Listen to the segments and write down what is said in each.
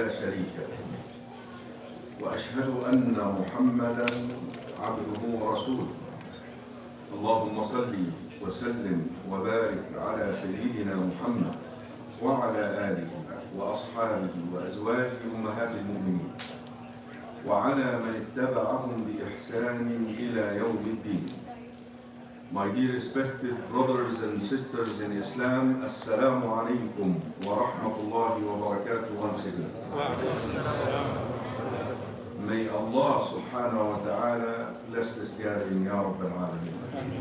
لا شريك له وأشهد أن محمدا عبده ورسوله اللهم صل وسلم وبارك على سيدنا محمد وعلى آله وأصحابه وأزواجه أمهات المؤمنين وعلى من اتبعهم بإحسان إلى يوم الدين. My dear respected brothers and sisters in Islam, Assalamu alaikum wa rahmatullahi wa barakatuh once again. May Allah subhanahu wa ta'ala bless this gathering, Ya Rabb al-Alameen.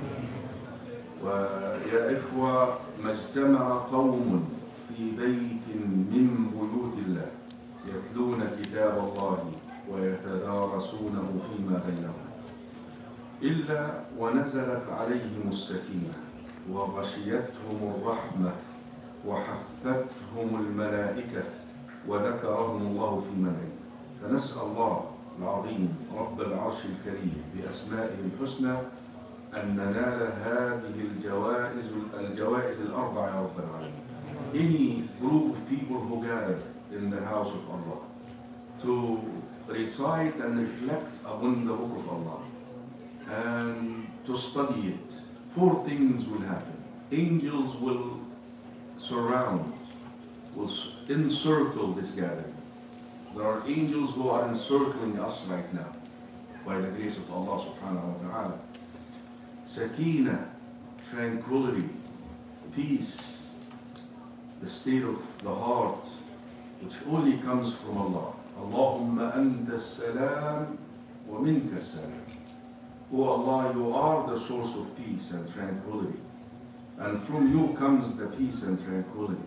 ويا إخوة ما اجتمع قوم في بيت من بيوت الله يتلون كتاب الله ويتدارسونه فيما بينهم إلا ونزلت عليهم السكينة وغشيتهم الرحمة وحفتهم الملائكة وذكرهم الله في من عنده. فنسأل الله العظيم رب العرش الكريم بأسمائه الحسنى أن ننال هذه الجوائز الأربع يا رب العالمين. Any group of people who gather in the house of Allah to recite and reflect upon the book of Allah and to study it, four things will happen. Angels will surround, will encircle this gathering. There are angels who are encircling us right now by the grace of Allah subhanahu wa ta'ala. Sakina, tranquility, peace, the state of the heart, which only comes from Allah. Allahumma anta as-salam wa minka as-salam. O Allah, you are the source of peace and tranquility, and from you comes the peace and tranquility.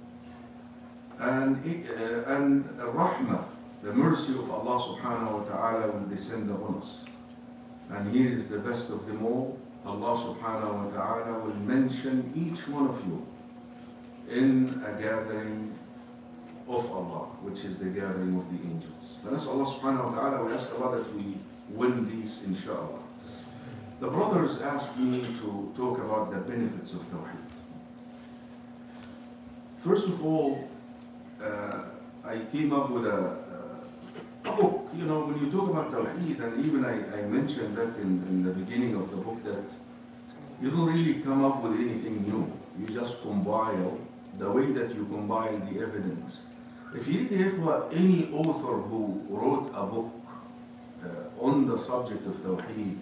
And rahmah, the mercy of Allah subhanahu wa ta'ala will descend upon us. And here is the best of them all. Allah subhanahu wa ta'ala will mention each one of you in a gathering of Allah, which is the gathering of the angels. And as Allah subhanahu wa ta'ala, we ask Allah that we win these inshallah. The brothers asked me to talk about the benefits of Tawheed. First of all, I came up with a book. You know, when you talk about Tawheed, and even I mentioned that in the beginning of the book, that you don't really come up with anything new. You just compile the way that you compile the evidence. If you read any author who wrote a book on the subject of Tawheed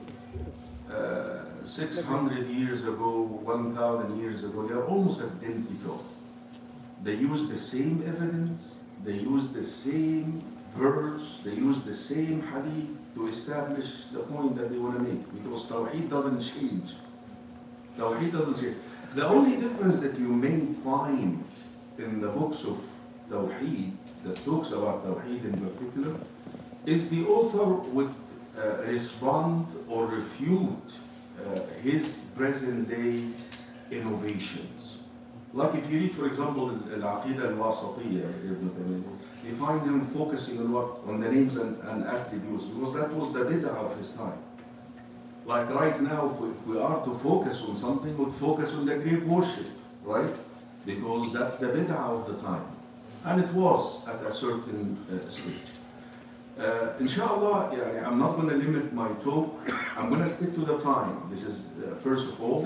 600 years ago, 1,000 years ago, they are almost identical. They use the same evidence, they use the same verse, they use the same hadith to establish the point that they want to make, because Tawheed doesn't change. Tawheed doesn't change. The only difference that you may find in the books of Tawheed, that talks about Tawheed in particular, is the author would respond or refute his present day innovations. Like if you read, for example, Al-Aqidah Al-Wasatiyya, you find him focusing on what? On the names and attributes, because that was the bid'ah of his time. Like right now, if we are to focus on something, we'd focus on the grave worship, right? Because that's the bid'ah of the time. And it was at a certain stage. Inshallah, I'm not going to limit my talk. I'm going to stick to the time. This is, first of all,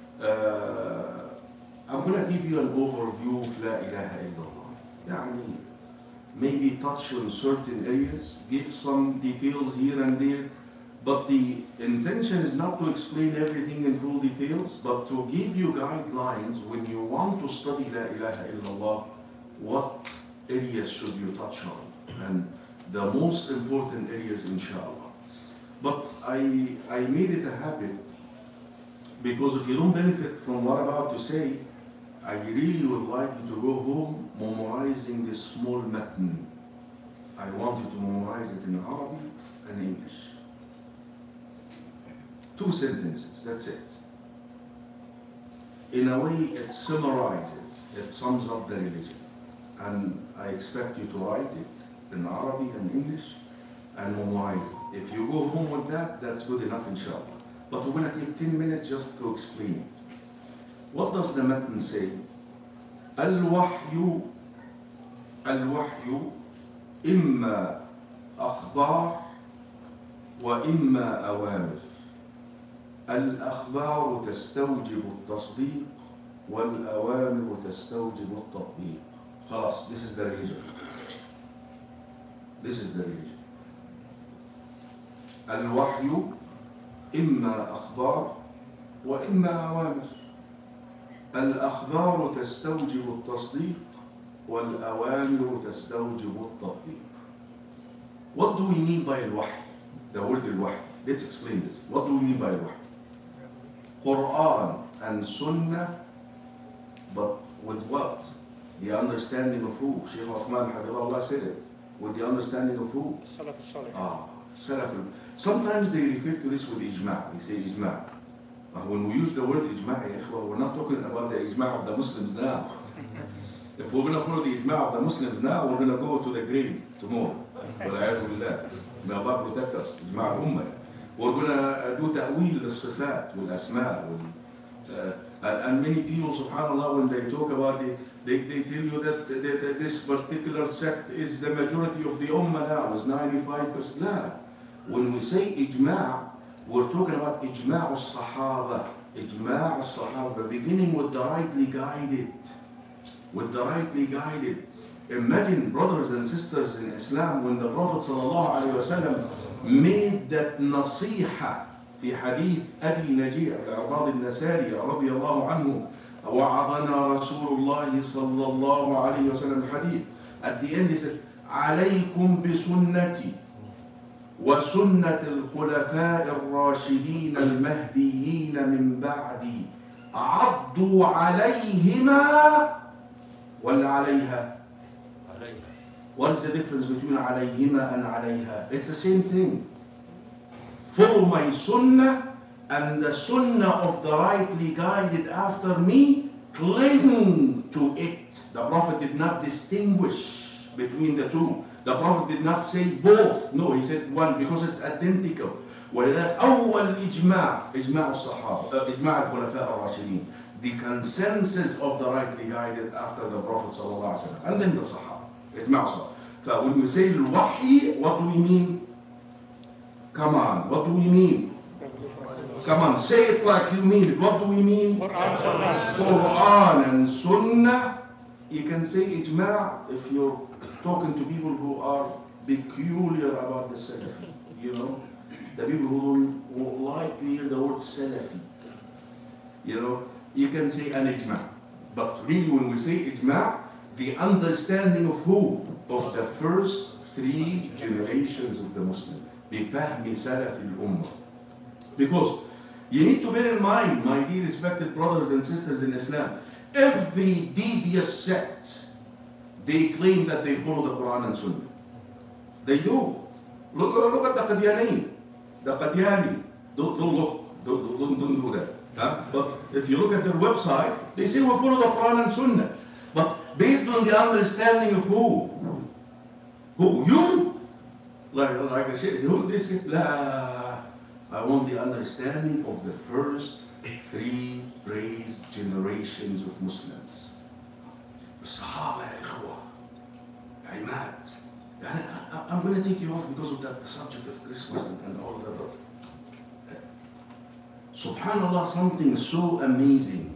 I'm going to give you an overview of La ilaha illallah. Maybe touch on certain areas, give some details here and there, but the intention is not to explain everything in full details, but to give you guidelines when you want to study La ilaha illallah, what areas should you touch on, and the most important areas, inshallah. But I made it a habit, because if you don't benefit from what I'm about to say, I really would like you to go home memorizing this small matn. I want you to memorize it in Arabic and English. 2 sentences, that's it. In a way, it summarizes, it sums up the religion. And I expect you to write it in Arabic and English and memorize it. If you go home with that, that's good enough, inshallah. But we're going to take 10 minutes just to explain it. What does the matn say? Al-wahyu إما أخبار وإما أوامر. الأخبار تستوجب التصديق والأوامر تستوجب التطبيق. خلاص, this is the religion. This is the religion. الوحي إما أخبار وإما أوامر. الأخبار تستوجب التصديق والأوامر تستوجب التطبيق. What do we mean by الوحي? The word الوحي. Let's explain this. What do we mean by الوحي? Quran and Sunnah, but with what? The understanding of who? Shaykh Uthman Habibullah said it. With the understanding of who? Salaf al-Salih. Salaf. Sometimes they refer to this with ijma'. They say ijma'. When we use the word ijma', we're not talking about the ijma' of the Muslims now. If we're going to follow the ijma' of the Muslims now, we're going to go to the grave tomorrow. May Allah protect us. Ijma' al-Ummah. We're going to do ta'weel al-sifat, wal-asma', and many people, subhanAllah, when they talk about it, they tell you that this particular sect is the majority of the ummah now, is 95%. No. When we say ijma', we're talking about ijma' al-sahaba. Ijma' al-sahaba, beginning with the rightly guided. With the rightly guided. Imagine, brothers and sisters in Islam, when the Prophet ﷺ made that nasiha في حديث أبي نجيع العرباض النساري رضي الله عنه وعظنا رسول الله صلى الله عليه وسلم الحديث. At the end he said عليكم بسنتي وسنة الخلفاء الراشدين المهديين من بعدي عضوا عليهما ولا عليها. What is the difference between عليهما and عليها? It's the same thing. Follow my sunnah and the sunnah of the rightly guided after me, cling to it. The Prophet did not distinguish between the two. The Prophet did not say both. No, he said one because it's identical. ولذلك أول إجماع الصحابة إجماع الخلفاء الراشدين, the consensus of the rightly guided after the Prophet صلى الله عليه وسلم, and then the Sahaba. إجماع الصحابة. So when we say الوحي, what do we mean? Come on, what do we mean? Come on, say it like you mean it. What do we mean? Quran and Sunnah. You can say ijma' if you're talking to people who are peculiar about the Salafi. You know, the people who don't like to hear the word Salafi. You know, you can say an ijma'. But really when we say ijma', the understanding of who? Of the first 3 generations of the Muslims. بفهم سلف الأمة. Because you need to bear in mind, my dear respected brothers and sisters in Islam, every devious sect, they claim that they follow the Quran and Sunnah. They do. Look at the Qadiani. The Qadiani. Don't do that. Huh? But if you look at their website, they say we follow the Quran and Sunnah. But based on the understanding of who? Who? You? Like I said, who this? I want the understanding of the first 3 praised generations of Muslims. Sahaba ya ikhwa, Imad. I'm going to take you off because of that subject of Christmas and all of that. But subhanallah, something so amazing.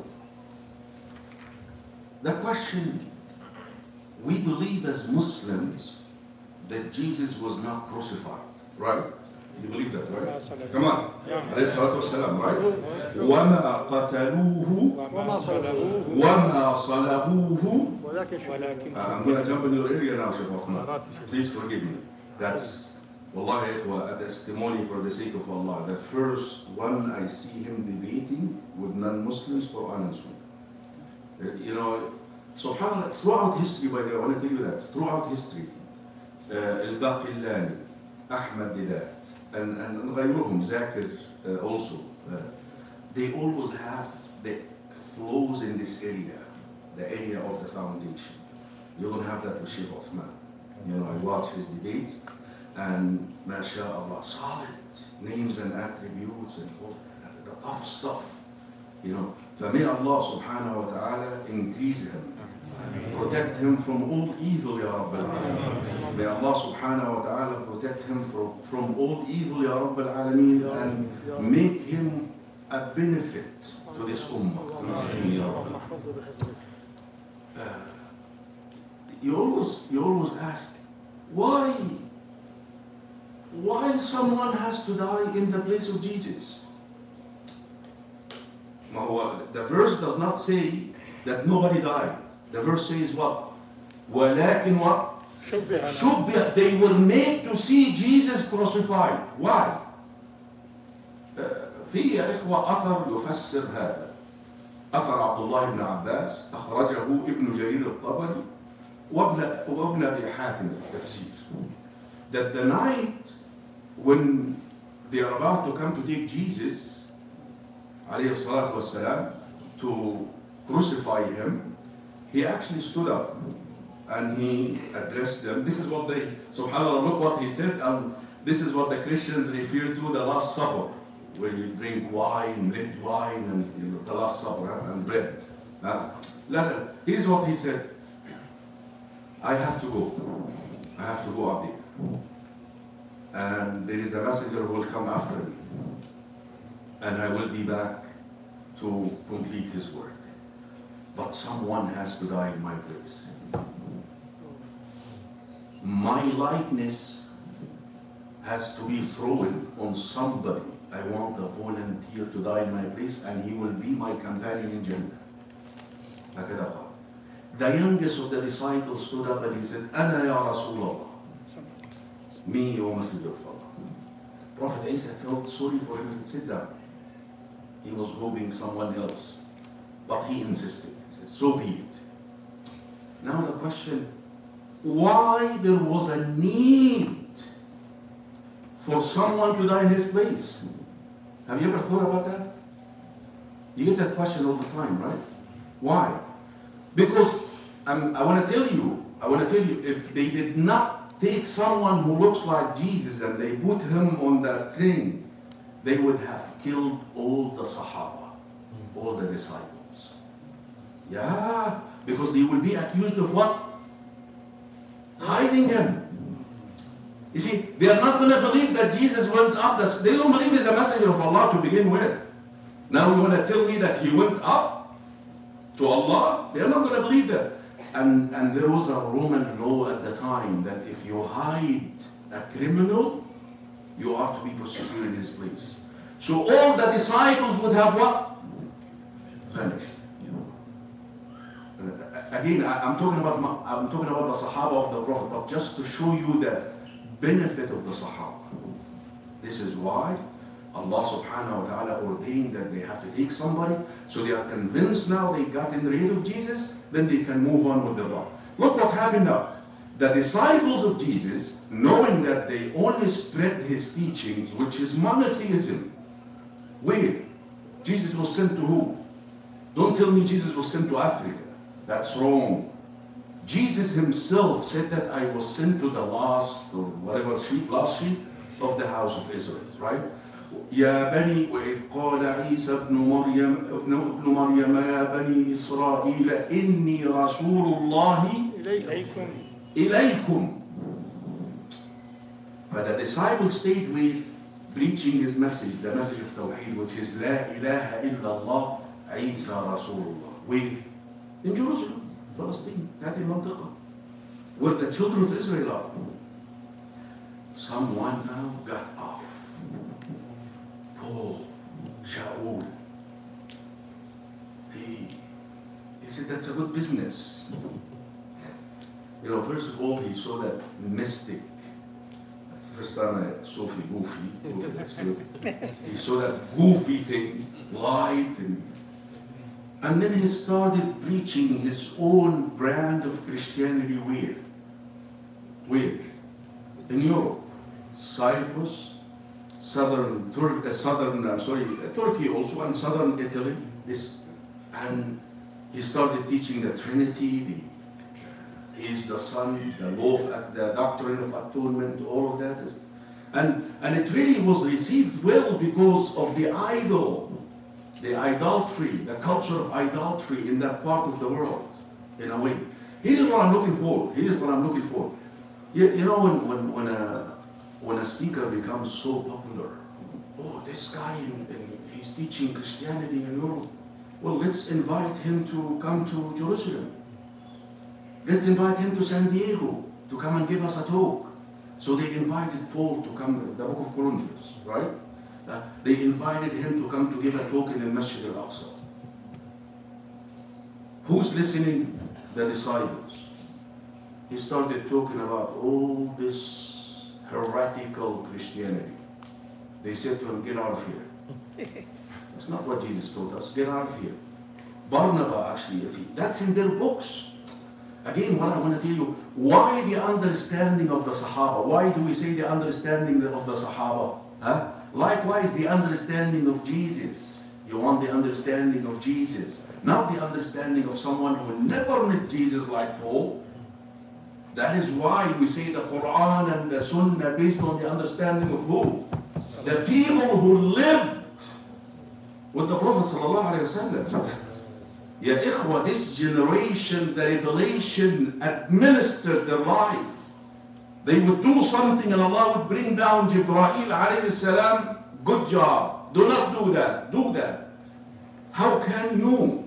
The question, we believe as Muslims that Jesus was not crucified, right? You believe that, right? Come on. Alayhi salatu wasalam, right? وَمَا قَتَلُوهُ وَمَا صَلَبُوهُ. I'm going to jump in your area now, Shaykh Uthman. Please forgive me. That's, wallahi, a testimony for the sake of Allah. The first one I see him debating with non-Muslims, Quran and Sunnah. You know, subhanAllah, throughout history, by the way, I want to tell you that, throughout history, Al-Baqillani, Ahmad Didat, and غيرهم, Zakir also, they always have the flows in this area, the area of the foundation. You don't have that with Shaykh Uthman. You know, I watch his debates, and mashallah, solid names and attributes and all the tough stuff. You know, فمay Allah subhanahu wa ta'ala increase him. Protect him from all evil, Ya Rabbi. Allah subhanahu wa ta'ala protect him from all evil, Ya Rabb al-Alameen, and make him a benefit to this ummah. You always ask, why someone has to die in the place of Jesus? The verse does not say that nobody died. The verse says what? وَلَكِنْ what? شُبِّهَ. They were made to see Jesus crucified. Why? في يا إخوة أثر يفسر هذا. أثر عبد الله بن عباس أخرجه ابن جرير الطبري وابن أبي حاتم في التفسير. That the night when they are about to come to take Jesus عليه الصلاة والسلام to crucify him, he actually stood up and he addressed them. This is what they, subhanAllah, look what he said, and this is what the Christians refer to the Last Supper, where you drink wine, red wine, and the Last Supper, and bread. Here's what he said. I have to go. I have to go up there. And there is a messenger who will come after me. And I will be back to complete his work. But someone has to die in my place. My likeness has to be thrown on somebody. I want a volunteer to die in my place, and he will be my companion in Jannah. The youngest of the disciples stood up and he said, أنا يا رسول الله. Me, O Messenger of Allah. Prophet Isa felt sorry for him and said, sit down. He was hoping someone else. But he insisted. He said, so be it. Now the question, why there was a need for someone to die in his place? Have you ever thought about that? You get that question all the time, right? Why? Because I want to tell you, if they did not take someone who looks like Jesus and they put him on that thing, they would have killed all the Sahaba, all the disciples. Yeah, because they will be accused of what? Hiding him. You see, they are not going to believe that Jesus went up. They don't believe he's a messenger of Allah to begin with. Now you want to tell me that he went up to Allah? They are not going to believe that. And there was a Roman law at the time that if you hide a criminal, you are to be prosecuted in his place. So all the disciples would have what? Vanished. Again, I'm talking about the Sahaba of the Prophet, but just to show you the benefit of the Sahaba. This is why Allah subhanahu wa ta'ala ordained that they have to take somebody, so they are convinced now they got in rid of Jesus, then they can move on with their life. Look what happened now. The disciples of Jesus, knowing that they only spread his teachings, which is monotheism. Where? Jesus was sent to who? Don't tell me Jesus was sent to Africa. That's wrong. Jesus himself said that I was sent to the last sheep of the house of Israel, right? يا بني وإذ قال عيسى ابن مريم يا بني إسرائيل إني رسول الله إليكم. But the disciples stayed with preaching his message, the message of Tawheed, which is لا إله إلا الله عيسى رسول الله. Where? In Jerusalem, Palestine, هذه المنطقة, where the children of Israel are. Someone now got off. Paul, Shaul. He said, that's a good business. You know, first of all, he saw that mystic. That's the first time I saw goofy, that's good. He saw that goofy thing, light, and then he started preaching his own brand of Christianity. Where? In Europe, Cyprus, Turkey also, and southern Italy. And he started teaching the Trinity, he is the Son, the doctrine of atonement, all of that. And it really was received well because of the idolatry, the culture of idolatry in that part of the world, in a way. Here is what I'm looking for. You know, when a speaker becomes so popular, oh, this guy, he's teaching Christianity in Europe. Well, let's invite him to come to Jerusalem. Let's invite him to San Diego to come and give us a talk. So they invited Paul to come, the book of Corinthians, right? They invited him to come to give a talk in the Masjid al-Aqsa. Who's listening? The disciples. He started talking about all this heretical Christianity. They said to him, get out of here. That's not what Jesus taught us. Get out of here. Barnabas, actually, that's in their books. Again, what I want to tell you, why the understanding of the Sahaba? Why do we say the understanding of the Sahaba? Huh? Likewise, the understanding of Jesus. You want the understanding of Jesus, not the understanding of someone who never met Jesus like Paul. That is why we say the Quran and the Sunnah based on the understanding of who? The people who lived with the Prophet ﷺ. Ya ikhwa, this generation, the revelation administered their life. They would do something and Allah would bring down Jibreel alayhi salam. Good job. Do not do that. Do that. How can you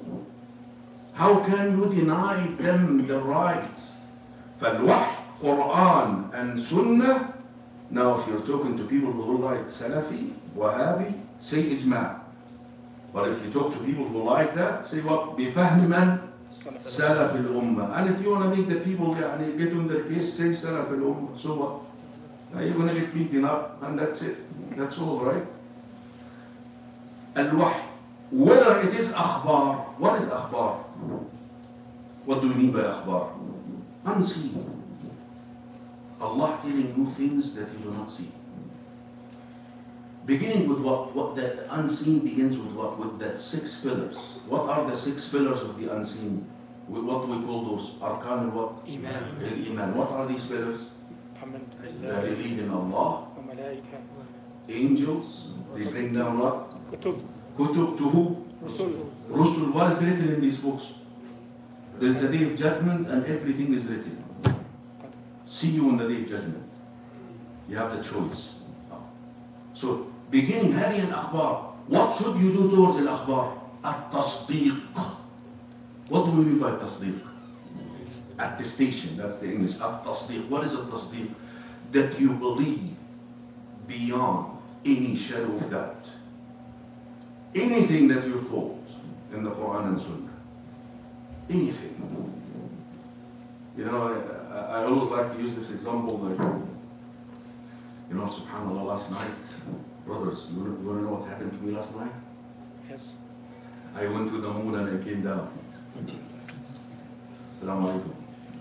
deny them the rights? فالوحي, Quran and Sunnah. Now if you're talking to people who like Salafi, Wahhabi, say Ijma'. But if you talk to people who like that, say what? بفهم من? Salaf al-Ummah. And if you want to make the people get on their case, say Salaf al-Ummah. So what? Now you're going to get beaten up and that's it. That's all, right? Al-Wahy. Whether it is akhbar. What is akhbar? What do we mean by akhbar? Unseen. Allah telling you things that you do not see. Beginning with what? What the unseen begins with what? With the 6 pillars. What are the 6 pillars of the unseen? What do we call those? Arkan what? Iman. Iman. What are these pillars? They believe in Allah. Angels. They bring down what? Kutub to who? Rusul. What is written in these books? There is a day of judgment and everything is written. See you on the day of judgment. You have the choice. So, beginning هذه الأخبار. What should you do towards الأخبار? التصديق. What do we mean by تصديق? Attestation, that's the English. التصديق. What is التصديق? That you believe beyond any shadow of doubt. Anything that you're told in the Quran and Sunnah. Anything. You know, I always like to use this example, like, you know, subhanAllah, last night, brothers, you want to know what happened to me last night? Yes. I went to the moon and I came down. Assalamu alaikum.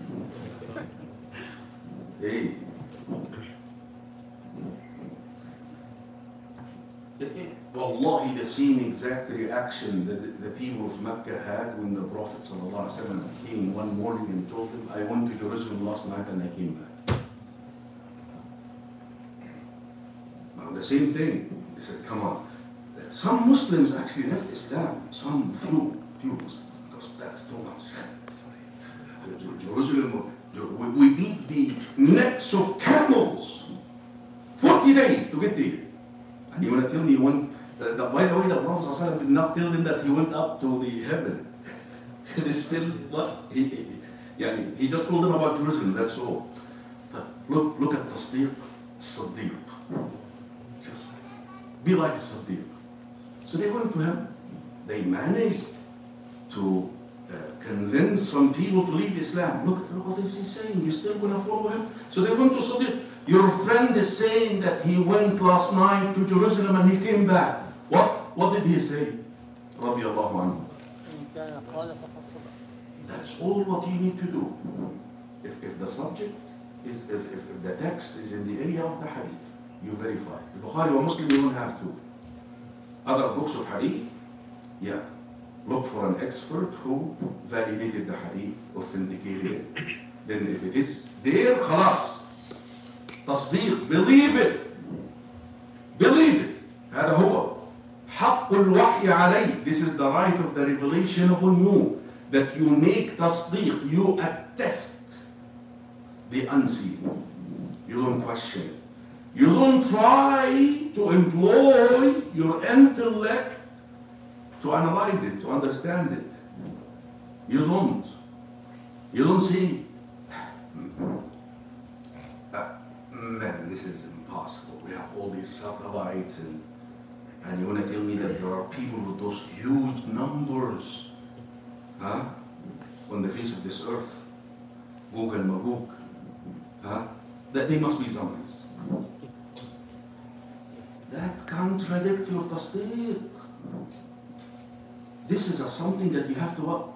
Hey. Wallahi, the same exact reaction that the people of Mecca had when the Prophet ﷺ came one morning and told them, I went to Jerusalem last night and I came back. Now the same thing. They said, come on. Some Muslims actually left Islam, some few Muslims, because that's too much. Jerusalem, we beat the necks of camels 40 days to get there. And you want to tell me when, by the way, the Prophet ﷺ did not tell them that he went up to the heaven. It is still what? He just told them about Jerusalem, that's all. But look at Tasdiq, Siddiq. Just be like a Siddiq. So they went to him. They managed to convince some people to leave Islam. Look, what is he saying? You still going to follow him? So they went to Siddiq. Your friend is saying that he went last night to Jerusalem and he came back. What did he say? Radiallahu anhu. That's all what you need to do. If the subject is, if the text is in the area of the hadith, you verify. Bukhari or Muslim, you don't have to. Other books of hadith, yeah. Look for an expert who validated the hadith, authenticated it. Then if it is there, khalas. تصديق, believe it. Believe it. هذا هو حق الوحي عليه. This is the right of the revelation upon you. That you make تصديق, you attest the unseen. You don't question it. You don't try to employ your intellect to analyze it, to understand it. You don't. You don't see, man, this is impossible. We have all these satellites and you want to tell me that there are people with those huge numbers, huh? On the face of this earth, Gog and Magog, huh? That they must be zombies. That contradicts your tasdeeq. This is something that you have to what?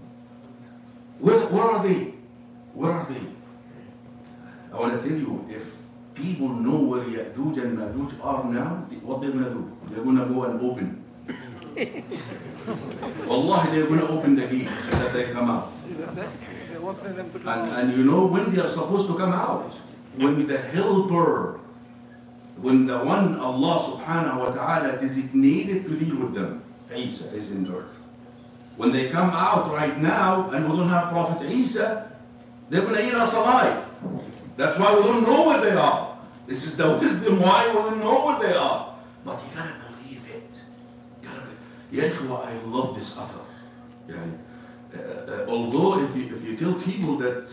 Where are they? Where are they? I want to tell you, if people know where Ya'juj and Ma'juj are now, what they're going to do? They're going to go and open. Wallahi, they're going to open the gate so that they come out. And you know when they are supposed to come out? When the helper, when the one Allah subhanahu wa ta'ala designated to deal with them, Isa, is in earth. When they come out right now and we don't have Prophet Isa, they're going to eat us alive. That's why we don't know where they are. This is the wisdom why we don't know where they are. But you gotta believe it. Ya ikhwa, I love this author. Although if you tell people that,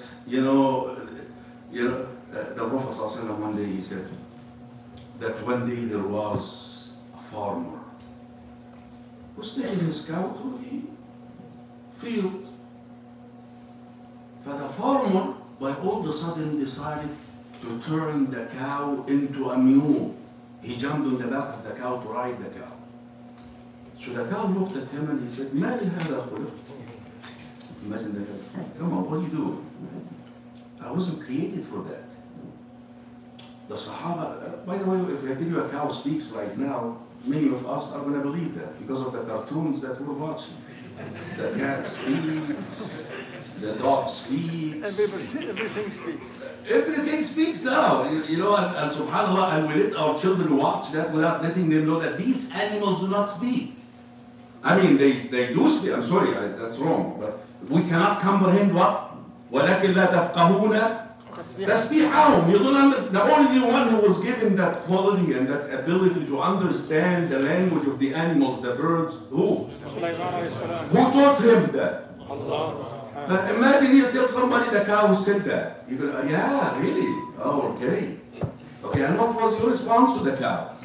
the Prophet ﷺ one day he said that one day there was a farmer who's taking his cow to the field. For the farmer, by all of a sudden decided to turn the cow into a mule. He jumped on the back of the cow to ride the cow. So the cow looked at him and he said, "Ma li hada khuluq?" Imagine the cow. Come on, what are you doing? I wasn't created for that. The Sahaba, by the way, if I tell you a cow speaks right now, many of us are going to believe that because of the cartoons that we're watching. The cat speaks, the dog speaks. Everything speaks. Everything speaks now, and subhanAllah, and we let our children watch that without letting them know that these animals do not speak. I mean, they do speak. I'm sorry, that's wrong, but we cannot comprehend what? وَلَكِنْ لَا تَفْقَهُونَ تَسْبِيحَهُم. You don't understand. The only one who was given that quality and that ability to understand the language of the animals, the birds, who? Who taught him that? Allah. Imagine you tell somebody the cow said that. You go, yeah, really? Oh, okay. Okay, and what was your response to the cow?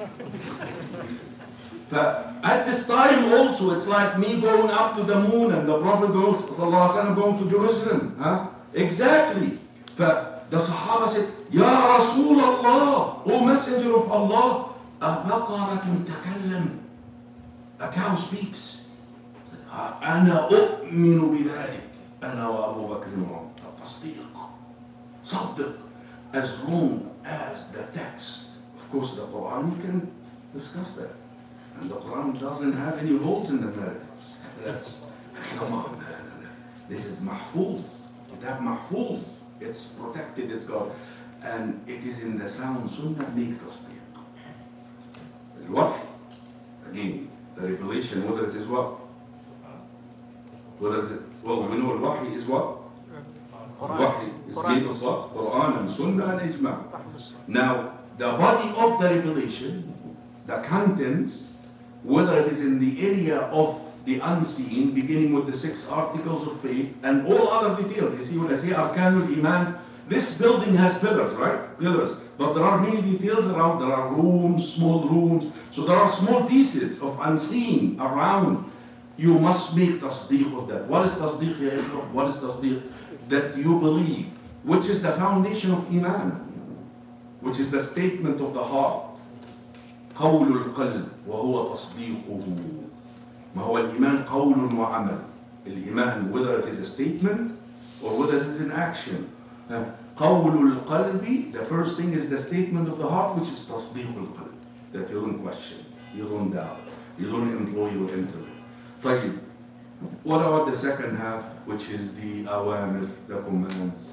At this time also, it's like me going up to the moon and the Prophet goes, ﷺ, going to Jerusalem. Huh? Exactly. The Sahaba said, Ya Rasul Allah, O Messenger of Allah, أَبَقَرَةٌ تَكَلَّمْ. A cow speaks. أَنَا أُؤْمِنُ بِذَلِكَ. أنا وأبو بكر وعمر. التصديق. صدق. As long as the text, of course the Quran, you can discuss that. And the Quran doesn't have any holes in the narratives. That's, come on, this is mahfuz. Kitab mahfuz. It's protected, it's got, and it is in the sound sunnah, make tasdeeq. Al-wahy, again, the revelation, whether it is what? Whether it, well, we know al-wahy is what? Al-wahy is made of what? Quran and sunnah and ijma'. Now, the body of the revelation, the contents, whether it is in the area of the unseen, beginning with the 6 articles of faith and all other details. You see, when I say Arkanul Iman, this building has pillars, right? Pillars. But there are many details around. There are rooms, small rooms. So there are small pieces of unseen around. You must make tasdeeq of that. What is tasdeeq, ya ikhwah? What is tasdeeq? That you believe, which is the foundation of Iman, which is the statement of the heart. قول القلب وهو تصديقه. ما هو الإيمان قول وعمل. الإيمان, whether it is a statement or whether it is an action. قول القلب, the first thing is the statement of the heart, which is تصديق القلب. That you don't question, you don't doubt, you don't employ your intellect. طيب, what about the second half, which is the awamir, the commands?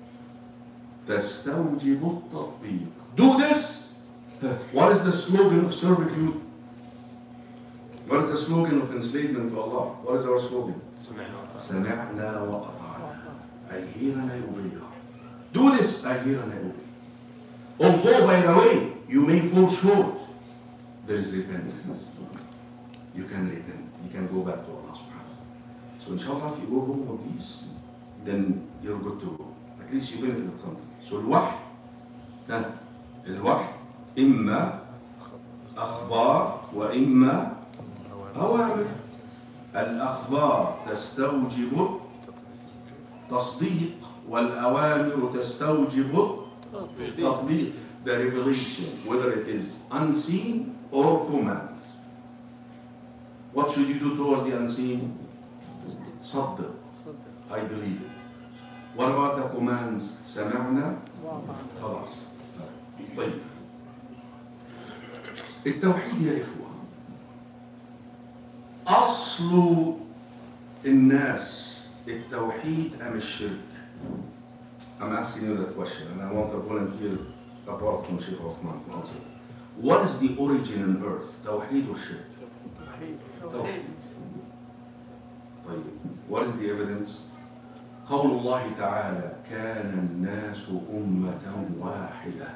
تستوجب التطبيق. Do this. What is the slogan of servitude? What is the slogan of enslavement to Allah? What is our slogan? سمعنا وأطعنا. I hear and I obey. Do this, I hear and I obey. Although, by the way, you may fall short, there is repentance. You can repent. You can go back to Allah subhanahu wa ta'ala. So inshallah, if you go home with peace, then you're good to go. At least you benefit of something. So الوحي إما أخبار وإما أوامر. الأخبار تستوجب تصديق والأوامر تستوجب تطبيق. The revelation, whether it is unseen or commands. What should you do towards the unseen? صدق. I believe it. What about the commands? سمعنا خلاص. طيب التوحيد يا إخوة أصل الناس التوحيد أم الشرك؟ I'm asking you that question and I want a volunteer apart from Shaykh Uthman to answer. What is the origin on earth? توحيد or shirk? توحيد. طيب what is the evidence? قول الله تعالى كان الناس أمة واحدة.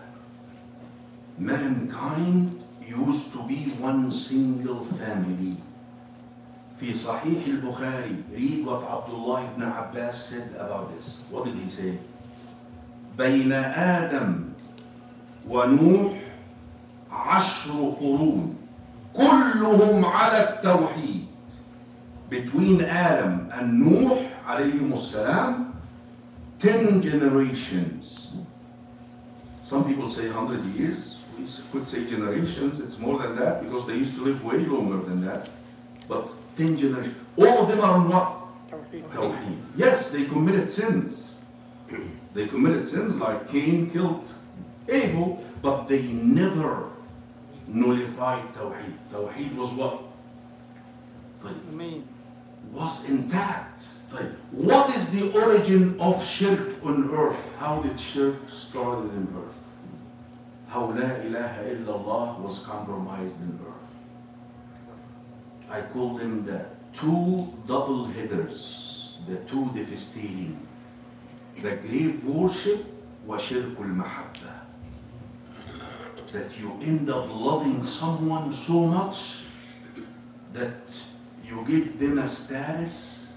Mankind used to be one single family. في صحيح البخاري, read what Abdullah ibn Abbas said about this. What did he say? بين آدم ونوح 10 قرون كلهم على التوحيد. Between Adam and Nuh عليهم السلام 10 generations. Some people say 100 years. We could say generations. It's more than that because they used to live way longer than that. But 10 generations. All of them are on what? Tawheed. Yes, they committed sins. They committed sins like Cain killed Abel, but they never nullified Tawheed. Tawheed was what? Was intact. What is the origin of shirk on earth? How did shirk start in earth? How La ilaha illallah was compromised in earth. I call them the two double headers, the two devastating. The grave worship wa shirkul mahabba. That you end up loving someone so much that you give them a status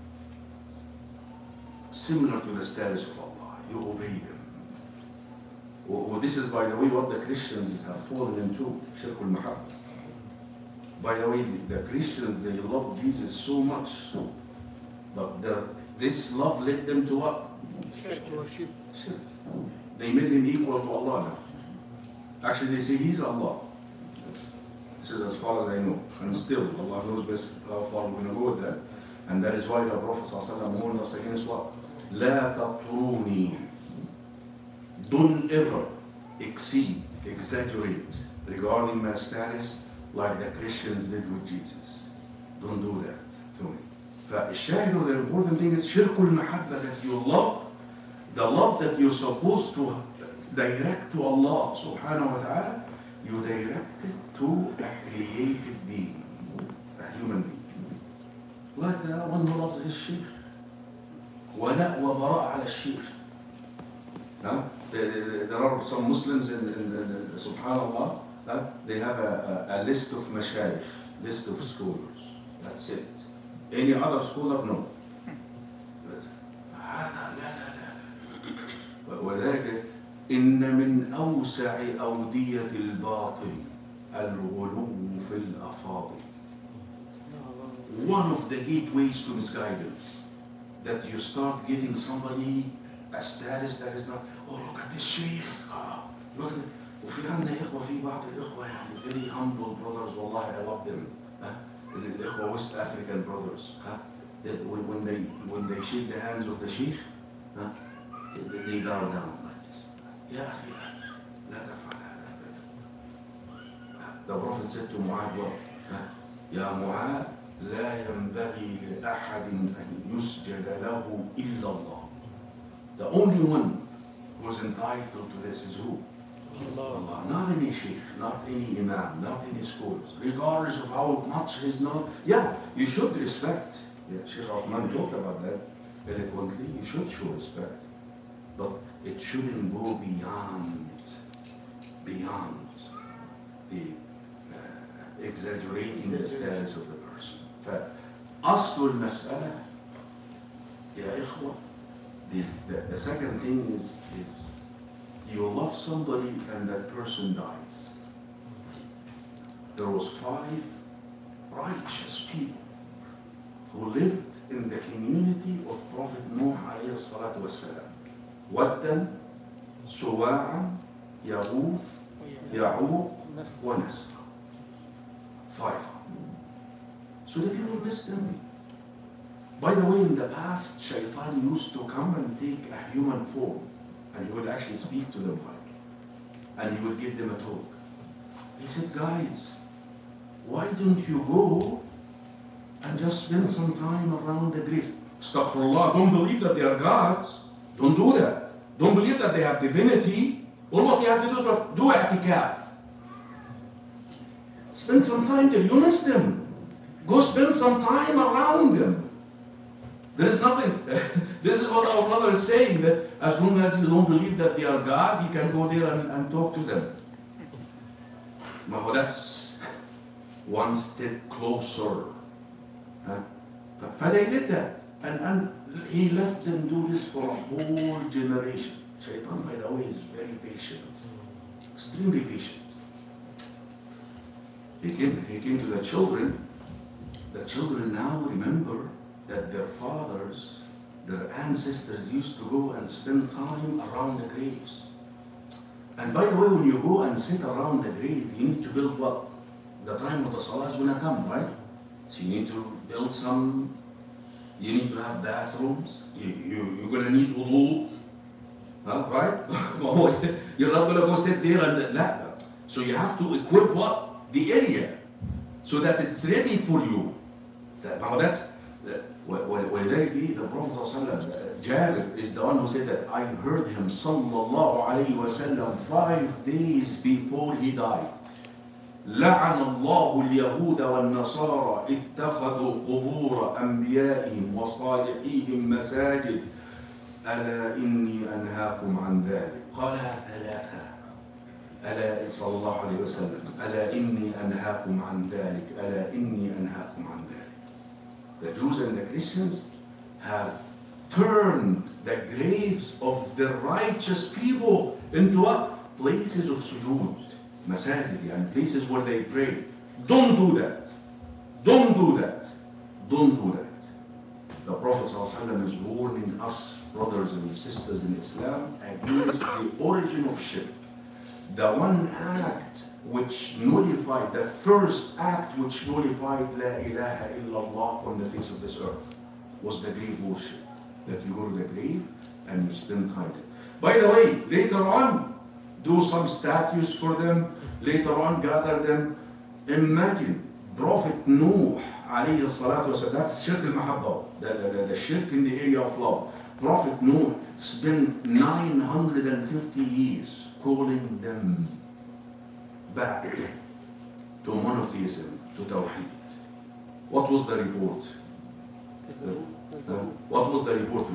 similar to the status of Allah. You obey them. This is, by the way, what the Christians have fallen into, shirkul mahabba. By the way, the Christians, they love Jesus so much, but this love led them to what? Shirk. They made him equal to Allah now. Actually, they say he's Allah. This is as far as I know. And still, Allah knows best how far we're going to go with that. And that is why the Prophet ﷺ warned us against what? لا تطروني. Don't ever exceed, exaggerate regarding my status like the Christians did with Jesus. Don't do that to me. فالشاهد, the important thing is شرك المحبة, that you love, the love that you're supposed to direct to Allah subhanahu wa ta'ala, you direct it to a created being, a human being. Like the one who loves his Shaykh. ولاء وبراء على الشيخ. There are some Muslims in subhanallah, they have a list of mashayikh, list of scholars. That's it. Any other scholar, no. وذلك إن من أوسع أودية الباطل الغلو في الأفاضل. One of the gateways to misguidance, that you start giving somebody a status that is not, oh look at this Shaykh, look at it. وفي عندنا إخوة, في بعض الإخوة يعني very humble brothers, والله I love them. الإخوة West African brothers, when they shake the hands of the Shaykh, they bow down like this. يا أخي لا تفعل هذا. The Prophet said to Mu'adh, يا معاذ لا ينبغي لأحد أن يسجد له إلا الله. The only one who is entitled to this is who? Allah. Not any sheikh, not any imam, not any scholars. Regardless of how much he's known. Yeah, you should respect. Yeah, Shaykh Uthman talked about that eloquently. You should show respect. But it shouldn't go beyond beyond the exaggerating the status of the person. فأصل المسألة يا إخوة, the second thing is you love somebody and that person dies. There was 5 righteous people who lived in the community of Prophet Nuh alayhi salatu wasalam. Waddan, Suwa'an, Yaghuth, Ya'uq, wa Nasr. 5. So the people missed them. By the way, in the past, Shaitan used to come and take a human form, and he would actually speak to them and he would give them a talk. He said, guys, why don't you go and just spend some time around the grave? Astaghfirullah, don't believe that they are gods. Don't do that. Don't believe that they have divinity. All what you have to do is do i'tikaf. Spend some time there. You miss them. Go spend some time around them. There is nothing. This is what our brother is saying, that as long as you don't believe that they are God, you can go there and talk to them. Now that's one step closer. But they did that. And he left them do this for a whole generation. Shaitan, by the way, is very patient. Extremely patient. He came to the children. The children now remember that their fathers, their ancestors used to go and spend time around the graves. And by the way, when you go and sit around the grave, you need to build what? The time of the salah is going to come, right? So you need to build some, you need to have bathrooms, you're going to need wudu, right? You're not going to go sit there and that. So you have to equip what? The area, so that it's ready for you. Now that's, ولذلك the Prophet Jabir is the one who said that I heard him sallallahu alayhi wa sallam 5 days before he died. لعن الله اليهود والنصارى اتخذوا قبور أنبيائهم وصالحيهم مساجد ألا إني أنهاكم عن ذلك. قالها 3. ألا صلى الله عليه وسلم ألا إني أنهاكم عن ذلك ألا إني أنهاكم عن ذلك. The Jews and the Christians have turned the graves of the righteous people into what? Places of sujood, masajid, and places where they pray. Don't do that. Don't do that. Don't do that. The Prophet ﷺ is warning us, brothers and sisters in Islam, against the origin of shirk. The one act which nullified, the first act which nullified La ilaha illallah on the face of this earth was the grave worship. That you go to the grave and you spend time there. By the way, later on, do some statues for them, later on gather them. Imagine Prophet Nuh alayhi salatu wasalam, that's shirk al-mahabba, the shirk in the area of love. Prophet Nuh spent 950 years calling them back to monotheism, to Tawheed. What was the report? What was the report?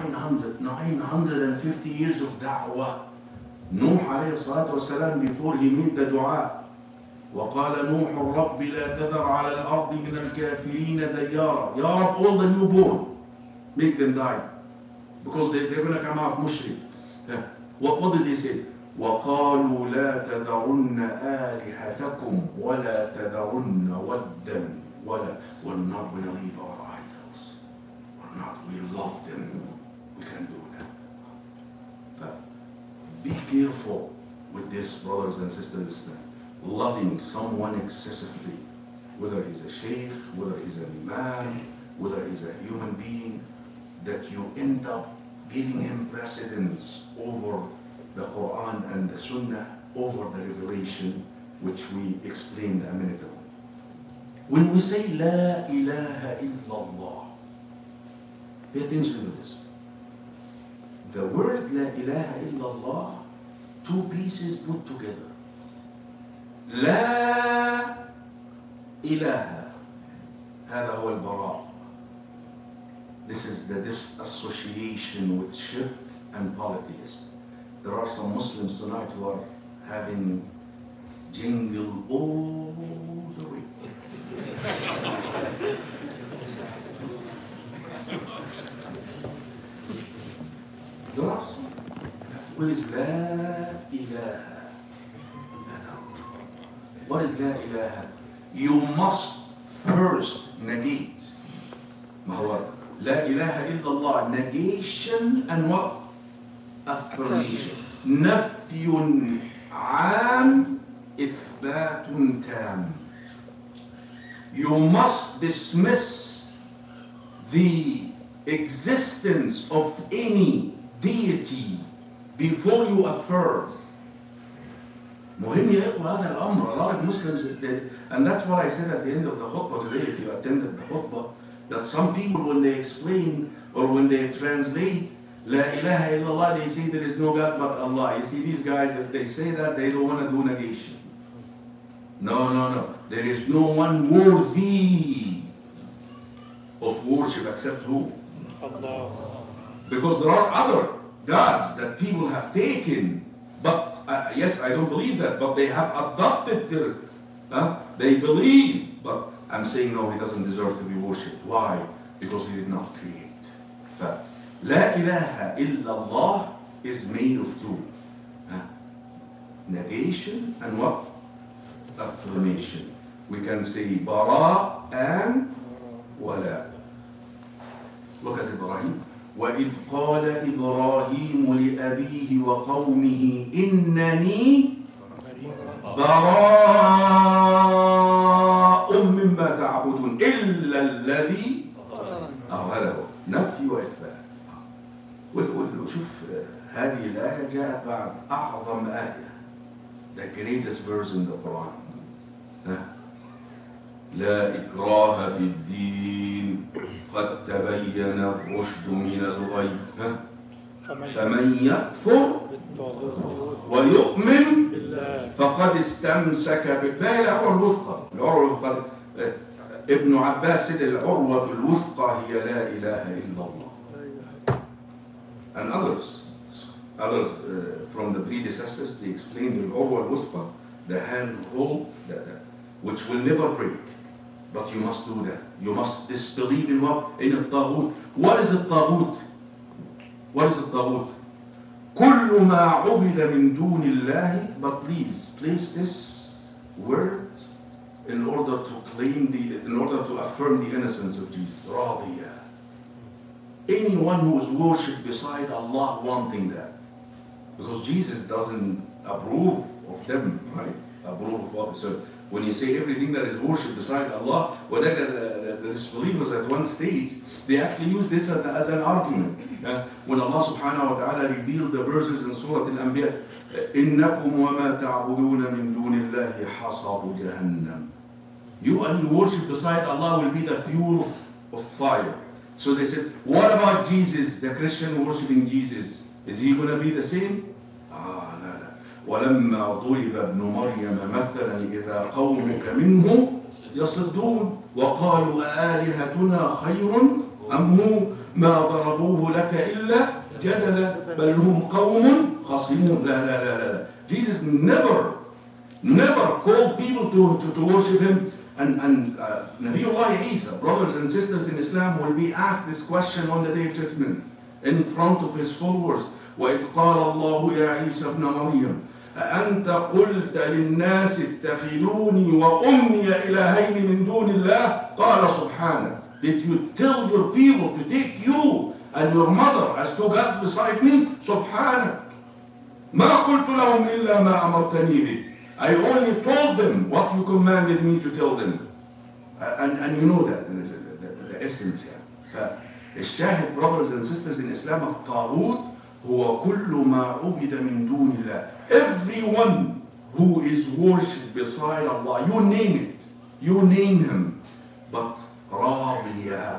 950 years of da'wah. Nuh alayhi salatu wasalam, before he made the dua, وقال نوح الرب لا تذر على الأرض من الكافرين ديارا. Ya Rab, all the newborn, make them die. Because they're going to come out mushrik. What did they say? وقالوا لا تذرن آلهتكم ولا تذرن ودا ولا. We're not going to leave our idols. We're not. We love them. We can do that. Be careful with this, brothers and sisters. Loving someone excessively, whether he's a shaykh, whether he's an imam, whether he's a human being, that you end up giving him precedence over the Quran and the Sunnah, over the revelation which we explained a minute ago. When we say La ilaha illallah, pay attention to this. The word La ilaha illallah, 2 pieces put together. لا إله هذا هو البراء. This is the disassociation with shirk and polytheists. There are some Muslims tonight who are having jingle all the way. Doors. What is La ilaha? What is La ilaha? You must first negate. ما هو لا إله إلا الله, negation and what? Affirmation. نفي عام إثبات تام. You must dismiss the existence of any deity before you affirm. مهم يا إخوة هذا الأمر. A lot of Muslims, and that's what I said at the end of the khutbah today, if you attended the khutbah, that some people when they explain or when they translate La ilaha illallah, they say there is no God but Allah. You see these guys, if they say that, they don't want to do negation. No. There is no one worthy of worship except who? Allah. Because there are other gods that people have taken, but yes, I don't believe that, but they have adopted their, they believe, but I'm saying no, he doesn't deserve to be worshipped. Why? Because he did not create. La ilaha illallah is made of two. Negation and what? Affirmation. We can say bara and wala. Look at Ibrahim. وَإِذْ قَالَ إِبْرَاهِيمُ لِأَبِيهِ وَقَوْمِهِ إِنَّنِي براء مما تعبدون إلا الذي هذا هو نفي وإثبات. وشوف هذه الآية جاءت بعد أعظم آية, the greatest verse in the Quran. لا إكراه في الدين قد تبين الرشد من الغي فمن يكفر ويؤمن فقد استمسك لا العروة الوثقى. العروة الوثقى ابن عباس said العروة الوثقى هي لا إله إلا الله. And others from the predecessors, they explained the العروة الوثقى, the handhold which will never break. But you must do that. You must disbelieve in what? In الطاغوت. What is الطاغوت? What is الطاغوت? كل ما عبد من دون الله. But please place this word in order to affirm the innocence of Jesus. راضية. Anyone who is worshipped beside Allah wanting that, because Jesus doesn't approve of them, right? Approve of what? So when you say everything that is worshipped beside Allah, the disbelievers at one stage, they actually use this as an argument. When Allah subhanahu wa ta'ala revealed the verses in Surah Al-Anbiya, إِنَّكُمْ وَمَا تَعْبُدُونَ مِن دُونِ اللَّهِ حَصَبُ جَهَنَّمَ. You and you worship beside Allah will be the fuel of fire. So they said, what about Jesus, the Christian worshiping Jesus? Is he going to be the same? ولما ضرب ابن مريم مثلا إذا قومك منه يصدون وقالوا آلهتنا خير أم هو ما ضربوه لك إلا جدلا بل هم قوم خصمون. لا. Jesus never called people to worship him. And Nabiullah Isa, brothers and sisters in Islam, will be asked this question on the Day of Judgment in front of his followers. وَإِذْ قَالَ اللَّهُ يَا عِيسَى ابْنَ مَرْيَمَ أأنت قلت للناس اتخذوني وأمي إلهين من دون الله قال سبحانه. Did you tell your people to take you and your mother as two gods beside me? سبحانك. ما قلت لهم إلا ما أمرتني به. I only told them what you commanded me to tell them. And you know that, the essence. فالشاهد, brothers and sisters in Islam, الطاغوت هو كل ما عبد من دون الله. Everyone who is worshipped beside Allah, you name it, you name him, but راضية.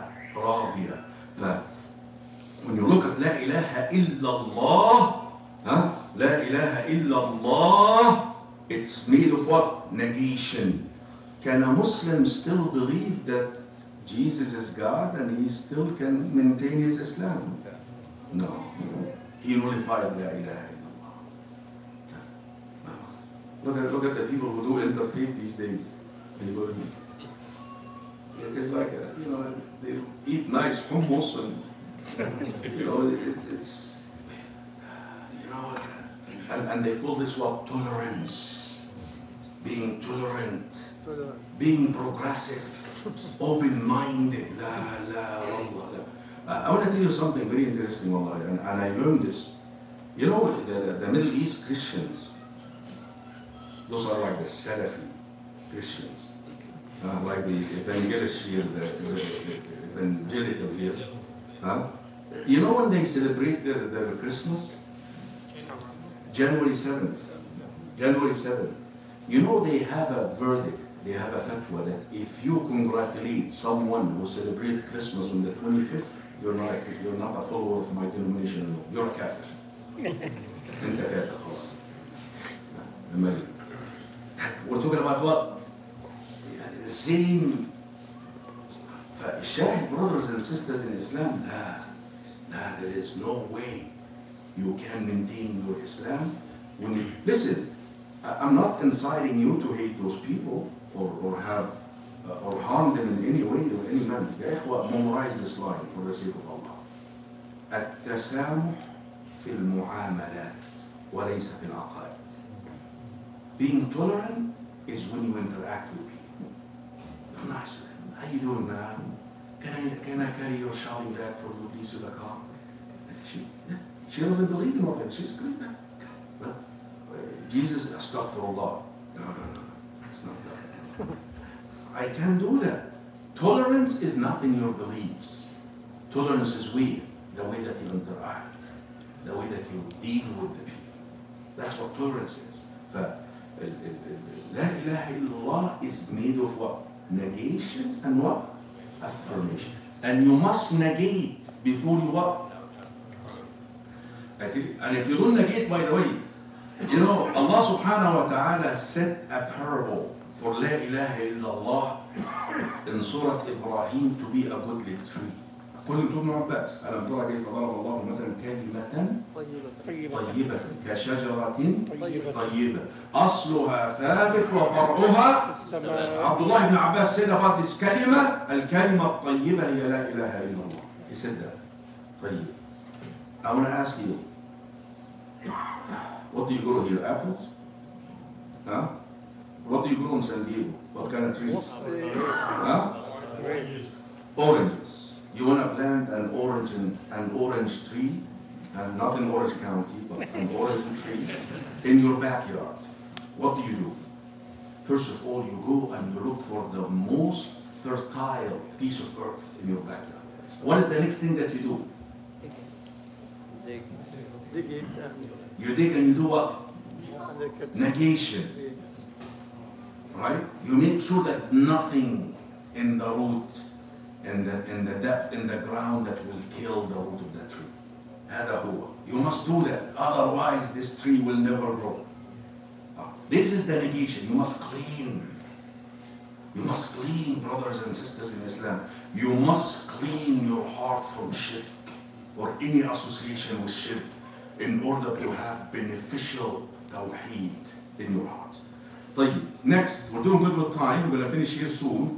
When you look at لا إله إلا الله, لا إله إلا الله, it's made of what? Negation. Can a Muslim still believe that Jesus is God and he still can maintain his Islam? No. He nullified La ilaha illallah. Look at the people who do interfaith these days. It's like, they eat nice hummus and, it's and they call this what? Tolerance. Being tolerant. Being progressive. Open-minded. Wallah. I want to tell you something very interesting, wallah, and I learned this. You know, the Middle East Christians, those are like the Salafi Christians. Like the evangelical here, the evangelical here. You know when they celebrate their Christmas? January 7th. January 7th. You know they have a verdict, they have a fatwa that if you congratulate someone who celebrates Christmas on the 25th, you're not a follower of my denomination. You're a kafir. انت كافر خلاص. We're talking about what? The same. فالشاهد, brothers and sisters in Islam, there is no way you can maintain your Islam when you listen. I'm not inciting you to hate those people or have or harm them in any way or any manner. يا إخوة, memorize this line for the sake of Allah. التسامح في المعاملات وليس في العقائد. Being tolerant is when you interact with people. Nice. How you doing, man? Can I carry your shopping bag for you, please, to the car? She doesn't believe in all that. She's good. But Jesus, astaghfirullah. No. It's not that. I can't do that. Tolerance is not in your beliefs. Tolerance is the way that you interact, the way that you deal with the people. That's what tolerance is. La ilaha illallah is made of what? Negation and what? Affirmation. And you must negate before you what? And if you don't negate, by the way, you know, Allah subhanahu wa ta'ala set a parable for La ilaha illallah in Surah Ibrahim to be a goodly tree. According to Ibn Abbas, ألم ترى كيف ضرب الله مثلا كلمة طيبة كشجرة طيبة أصلها ثابت وفرعها. عبد الله بن Abbas said about this كلمة, الكلمة الطيبة هي لا إله إلا الله. He said that. طيب. I want to ask you, what do you grow here? Apples? Huh? What do you grow in San Diego? What kind of trees? Huh? Oranges. You want to plant an orange tree, and not in Orange County, but an orange tree in your backyard. What do? First of all, you go and you look for the most fertile piece of earth in your backyard. What is the next thing that you do? Dig it. You dig and you do what? Negation. Right? You make sure that nothing in the root, in the depth, in the ground that will kill the root of the tree. هذا هو. You must do that. Otherwise, this tree will never grow. This is the negation. You must clean. You must clean, brothers and sisters in Islam. You must clean your heart from shirk or any association with shirk in order to have beneficial Tawheed in your heart. طيب, next, we're doing good with time. We're going to finish here soon.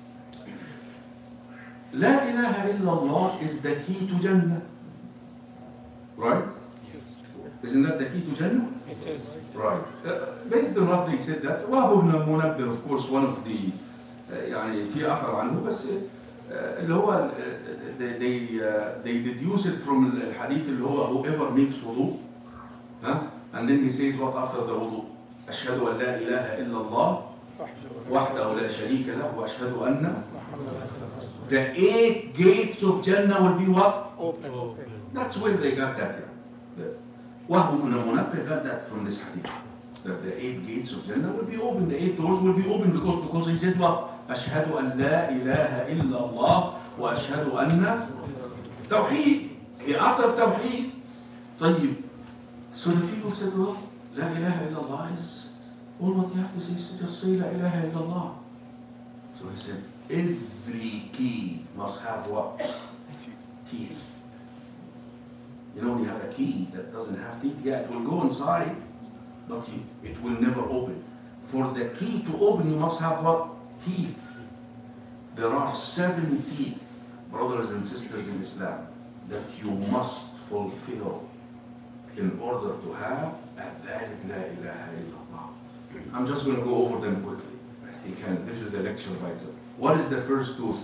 La ilaha illallah is the key to Jannah. Right? Isn't that the key to Jannah? It is. Right. Based on what they said that, وهو ابن منبه, of course, one of the يعني في أثر عنه, بس اللي هو they deduce it from الحديث اللي هو whoever makes wudu, and then he says what after the wudu? أشهد أن لا إله إلا الله وحده لا شريك له وأشهد أن. The 8 gates of Jannah will be what? Open. That's where they got that. وهو ابن منبه got that from this hadith. That the 8 gates of Jannah will be open. The 8 doors will be open because he said what? أشهد أن لا إله إلا الله وأشهد أن Tawheed. He uttered Tawheed. طيب. So the people said, well, La ilaha illallah is all what you have to say is just say La ilaha illallah. So he said, every key must have what? Teeth. You know, when you have a key that doesn't have teeth, yeah, it will go inside, but it will never open. For the key to open, you must have what? Teeth. There are 7 teeth, brothers and sisters in Islam, that you must fulfill in order to have a valid La ilaha illallah. I'm just going to go over them quickly. This is a lecture by itself. What is the first tooth?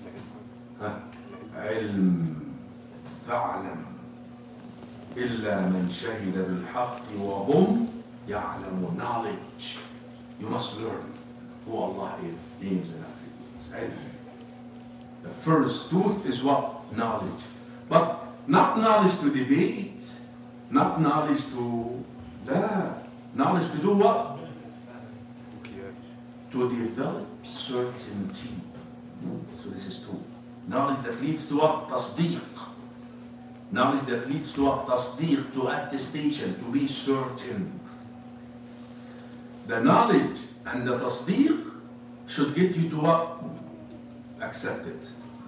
علم فاعلم إلا من شهد بالحق وهم يعلمون. Knowledge. You must learn who Allah is, names and attributes. The first tooth is what? Knowledge. But not knowledge to debate, not knowledge to, knowledge to do what? To develop certainty. So this is 2. Knowledge that leads to what? Tasdeeq. Knowledge that leads to what? Tasdeeq, to attestation, to be certain. The knowledge and the tasdeeq should get you to what? Accept it.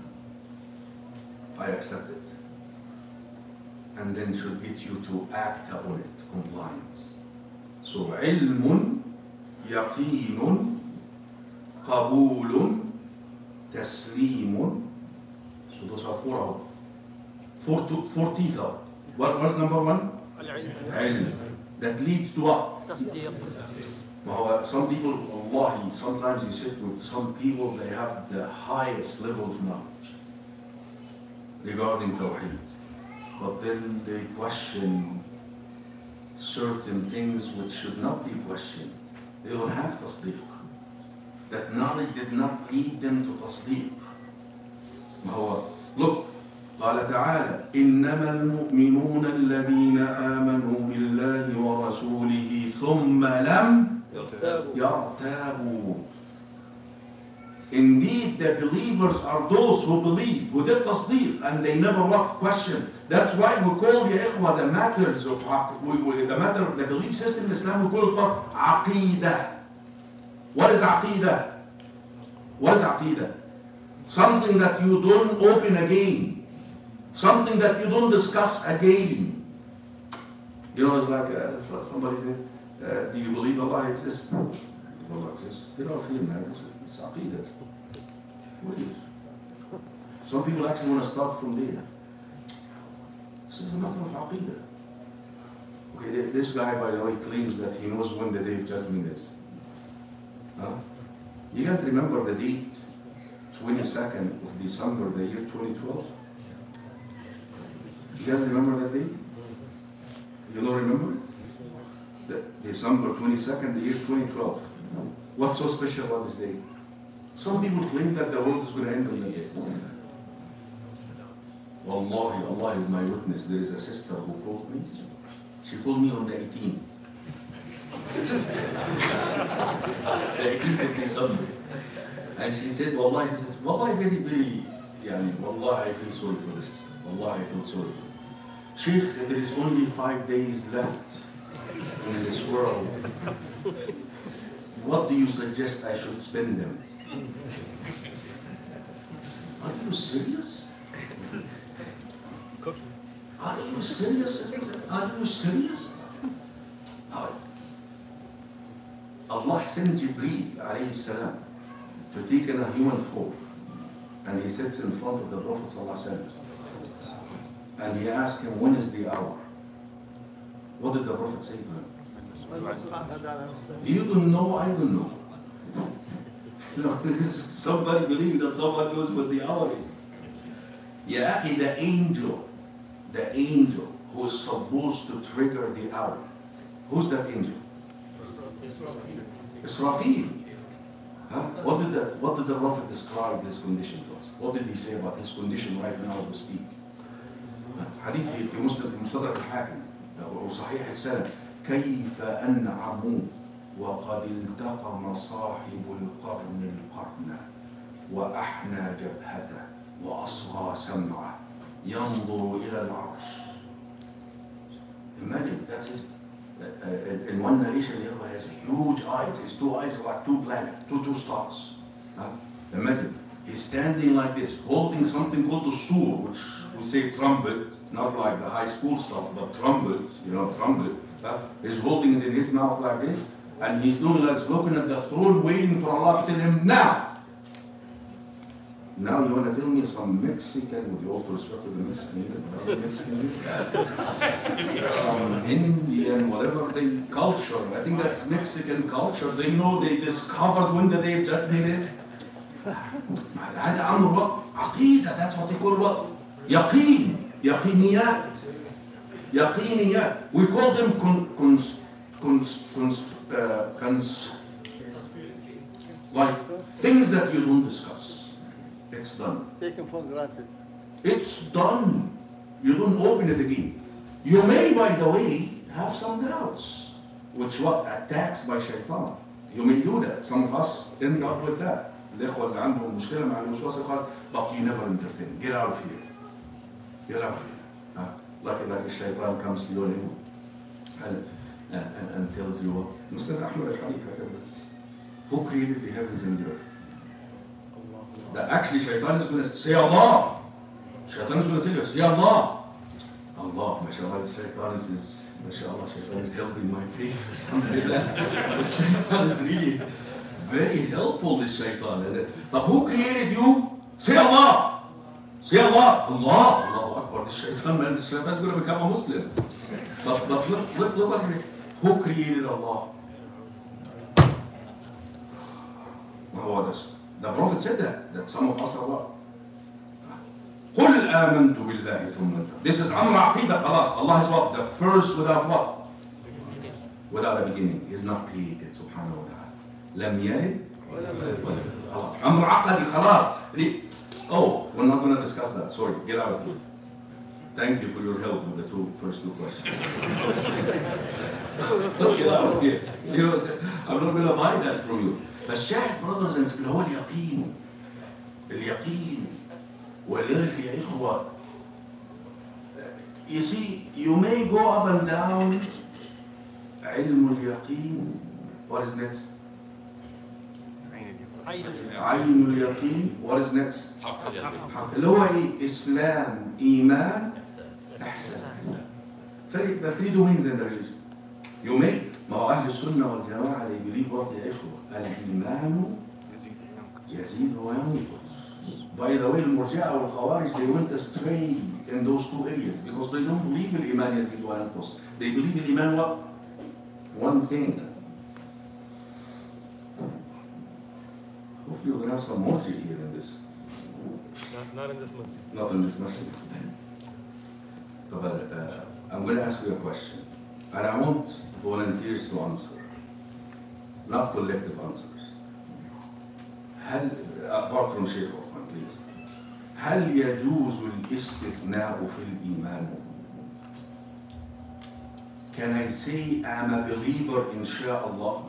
I accept it. And then should get you to act upon it, compliance. So, علم, يقين, قبول, تسليم. So those are 4 4 teeth. What's number 1? علم. That leads to what? تصديق. Some people, wallahi, sometimes you sit with some people, they have the highest level of knowledge regarding Tawheed. But then they question certain things which should not be questioned. They don't have tasdeeq. That knowledge did not lead them to tasdeeq. Look, قال تعالى إنما المؤمنون الذين آمنوا بالله ورسوله ثم لم يرتابوا. Indeed, the believers are those who believe, who did tasdeeq, and they never question. That's why we call the matters of the matter of the belief system in Islam, we call it what? Aqeedah. What is Aqeedah? What is Aqeedah? Something that you don't open again. Something that you don't discuss again. You know, it's like somebody said, do you believe Allah exists? If Allah exists, get off here, man. It's Aqeedah. What is it? Some people actually want to start from there. This is a matter of Aqeedah. Okay, this guy, by the way, claims that he knows when the Day of Judgment is. Huh? You guys remember the date, 22nd of December, the year 2012? You guys remember that date? You don't remember? December 22nd, the year 2012. What's so special about this day? Some people claim that the world is going to end on that day. Wallahi, Allah is my witness. There is a sister who called me. She called me on the 18th. The 18th of December. And she said, Wallahi, this is, Wallahi, very, very, Wallahi, I feel sorry for the sister. Wallahi, I feel sorry for her. Shaykh, there is only 5 days left in this world. What do you suggest I should spend them? Are you serious? Are you serious, sister? Are you serious? Allah sent Jibreel alayhi salam to take in a human form, and he sits in front of the Prophet sallallahu alaihi wasallam, and he asked him, when is the hour? What did the Prophet say to him? You don't know, I don't know. Somebody believing that someone knows what the hour is. Ya akhi, the angel who is supposed to trigger the hour. Who's that angel? Israfil. Huh? What did the Prophet describe his condition to us? What did he say about his condition right now as we speak? حديث في مسلم في مستدرك الحاكم وصحيح السند كيف أنعم وقد التقم صاحب القرن وأحنى جبهته وأصغى سمعه ينظر إلى العرش. Imagine, that's his. In one narration, he has huge eyes. His 2 eyes are like 2 planets, two stars. Imagine, he's standing like this, holding something called the sur, which we say trumpet, not like the high school stuff, but trumpet, trumpet. He's holding it in his mouth like this, and he's doing like looking at the throne, waiting for Allah to tell him, now! Now you want to tell me some Mexican, with all due respect to the Mexican, some Indian, whatever the culture, I think that's Mexican culture, they know they discovered when the day of judgment is. هذا أمر what? عقيدة, that's what they call what? يقين, يقينيات. يقينيات. We call them like things that you don't discuss. It's done. Taken for granted. It's done. You don't open it again. You may, by the way, have some doubts, which what? Attacks by shaitan. You may do that. Some of us end up with that. الإخوة اللي عندهم مشكلة مع الوسواس القهري, but you never entertain. Get out of here. Get out of here. Like the shaitan comes to you and tells you what? Mr. Ahmed al-Hadith, who created the heavens and the earth? That actually shaitan is going to say Allah. Shaitan is going to tell you, say Allah. Allah, mashallah, this shaitan is mashallah, shaitan is helping my faith. This shaitan is really very helpful, this shaitan. But who created you? Say Allah. Say Allah. Allah. Allahu Akbar. This shaitan, man, this shaitan is going to become a Muslim. But look at it. Who created Allah? The Prophet said that some of us are what? قُلْ آمَنْتُ بِاللَّهِ ثُمَّ. This is أمر عقيدة خلاص. Allah is what? The first without what? Without a beginning. He is not created, subhanahu wa ta'ala. لم يلد خلاص. أمر عقدي خلاص. Oh, we're not going to discuss that. Sorry, get out of here. Thank you for your help with the first two questions. Let's get out of here. You know, I'm not going to buy that from you. فالشاهد brothers and sisters هو اليقين. اليقين. ولذلك يا إخوة, you see, you may go up and down. علم اليقين. What is next? عين اليقين. What is next? اللي هو إيه؟ إسلام, إيمان, إحسان. The three domains in the religion. You make. ما هو أهل السنة والجماعة they believe what يا إخوة؟ الإيمان يزيد وينقص. By the way, المرجئة والخوارج they went astray in those two areas because they don't believe الإيمان يزيد وينقص. They believe الإيمان what? One thing. Hopefully we're going to have some murji here in this. Not in this masjid. Not in this masjid. But I'm going to ask you a question. And I want volunteers to answer. Not collective answers. Apart from Shaykh Uthman, please. هل يجوز الاستثناء في الإيمان? Can I say I'm a believer inshallah?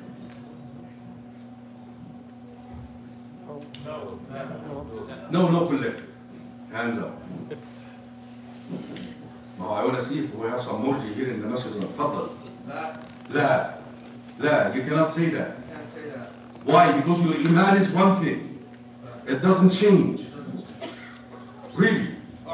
No collective. Hands up. I want to see if we have some murji here in the masjid. Fadal. La. You cannot say that. I can't say that. Why? Because your iman is one thing. It doesn't change. Really?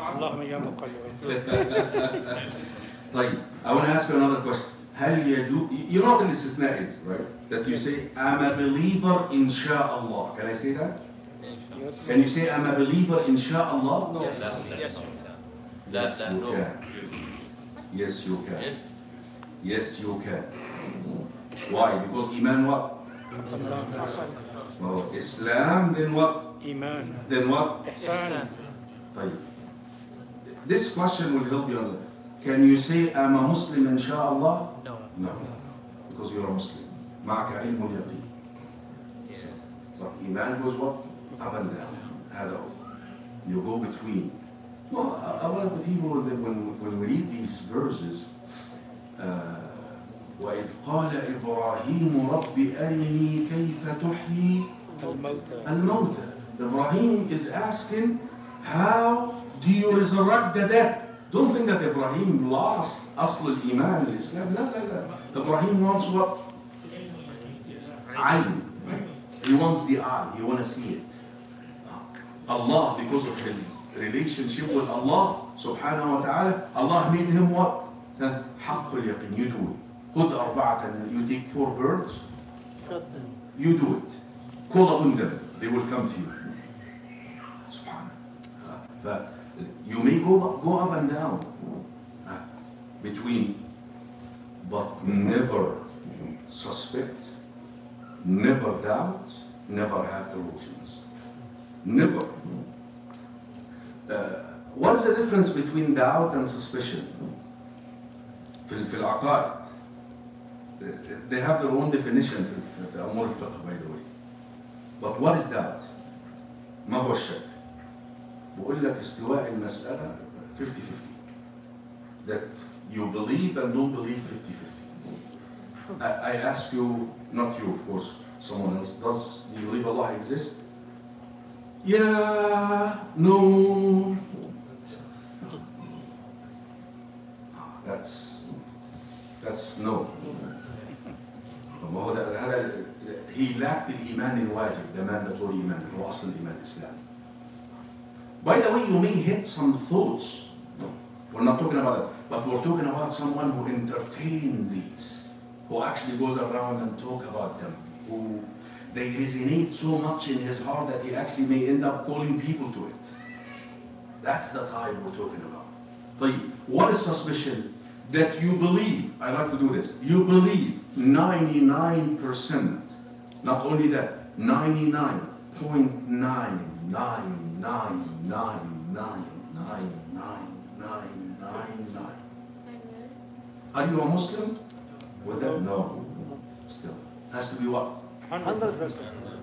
طيب, I want to ask you another question. هل يجوز, you know what الاستثناء is, right? That you say, I'm a believer inshallah. Can I say that? Can you say, I'm a believer inshallah? No. Yes, Yes, you no. can. Yes, you can. Yes. Yes, you can. Why? Because iman what? Well, Islam, then what? Iman. Then what? Ihsan. طيب. This question will help you answer. Can you say, I'm a Muslim inshallah? No. No. Because you're a Muslim. معك علم اليقين. But iman goes what? Up and down. هذا هو. You go between. No, I want to people when we read these verses, وإذ قال إبراهيم رب أرني كيف تحيي الموتى. Ibrahim is asking, how do you resurrect the dead? Don't think that Ibrahim lost أصل الإيمان الإسلام. لا. Ibrahim wants what? عين. He wants the eye. He wants to see it. Allah, because of his relationship with Allah subhanahu wa ta'ala, Allah made him what? حق اليقين. You do it. خذ أربعة. You take 4 birds. Cut them. You do it. Call upon them. They will come to you. Subhanallah. You may go up and down between, but never suspect, never doubt, never have delusions. Never. What is the difference between doubt and suspicion? في العقائد. They have their own definition في أمور الفقه, by the way. But what is doubt? ما هو الشك؟ بقول لك استواء المسألة 50-50. That you believe and don't believe 50-50. I ask you, not you of course, someone else, do you believe Allah exists? Yeah, no. That's no. He lacked الإيمان الواجب, the mandatory إيمان, هو أصل الإيمان الإسلامي. By the way, you may hit some thoughts. We're not talking about it, but we're talking about someone who entertains these, who actually goes around and talk about them, who they resonate so much in his heart that he actually may end up calling people to it. That's the type we're talking about. طيب, what is suspicion? That you believe, I like to do this, you believe 99%, not only that, 99.999999999. Are you a Muslim? With that? No. Still. Has to be what? 100%.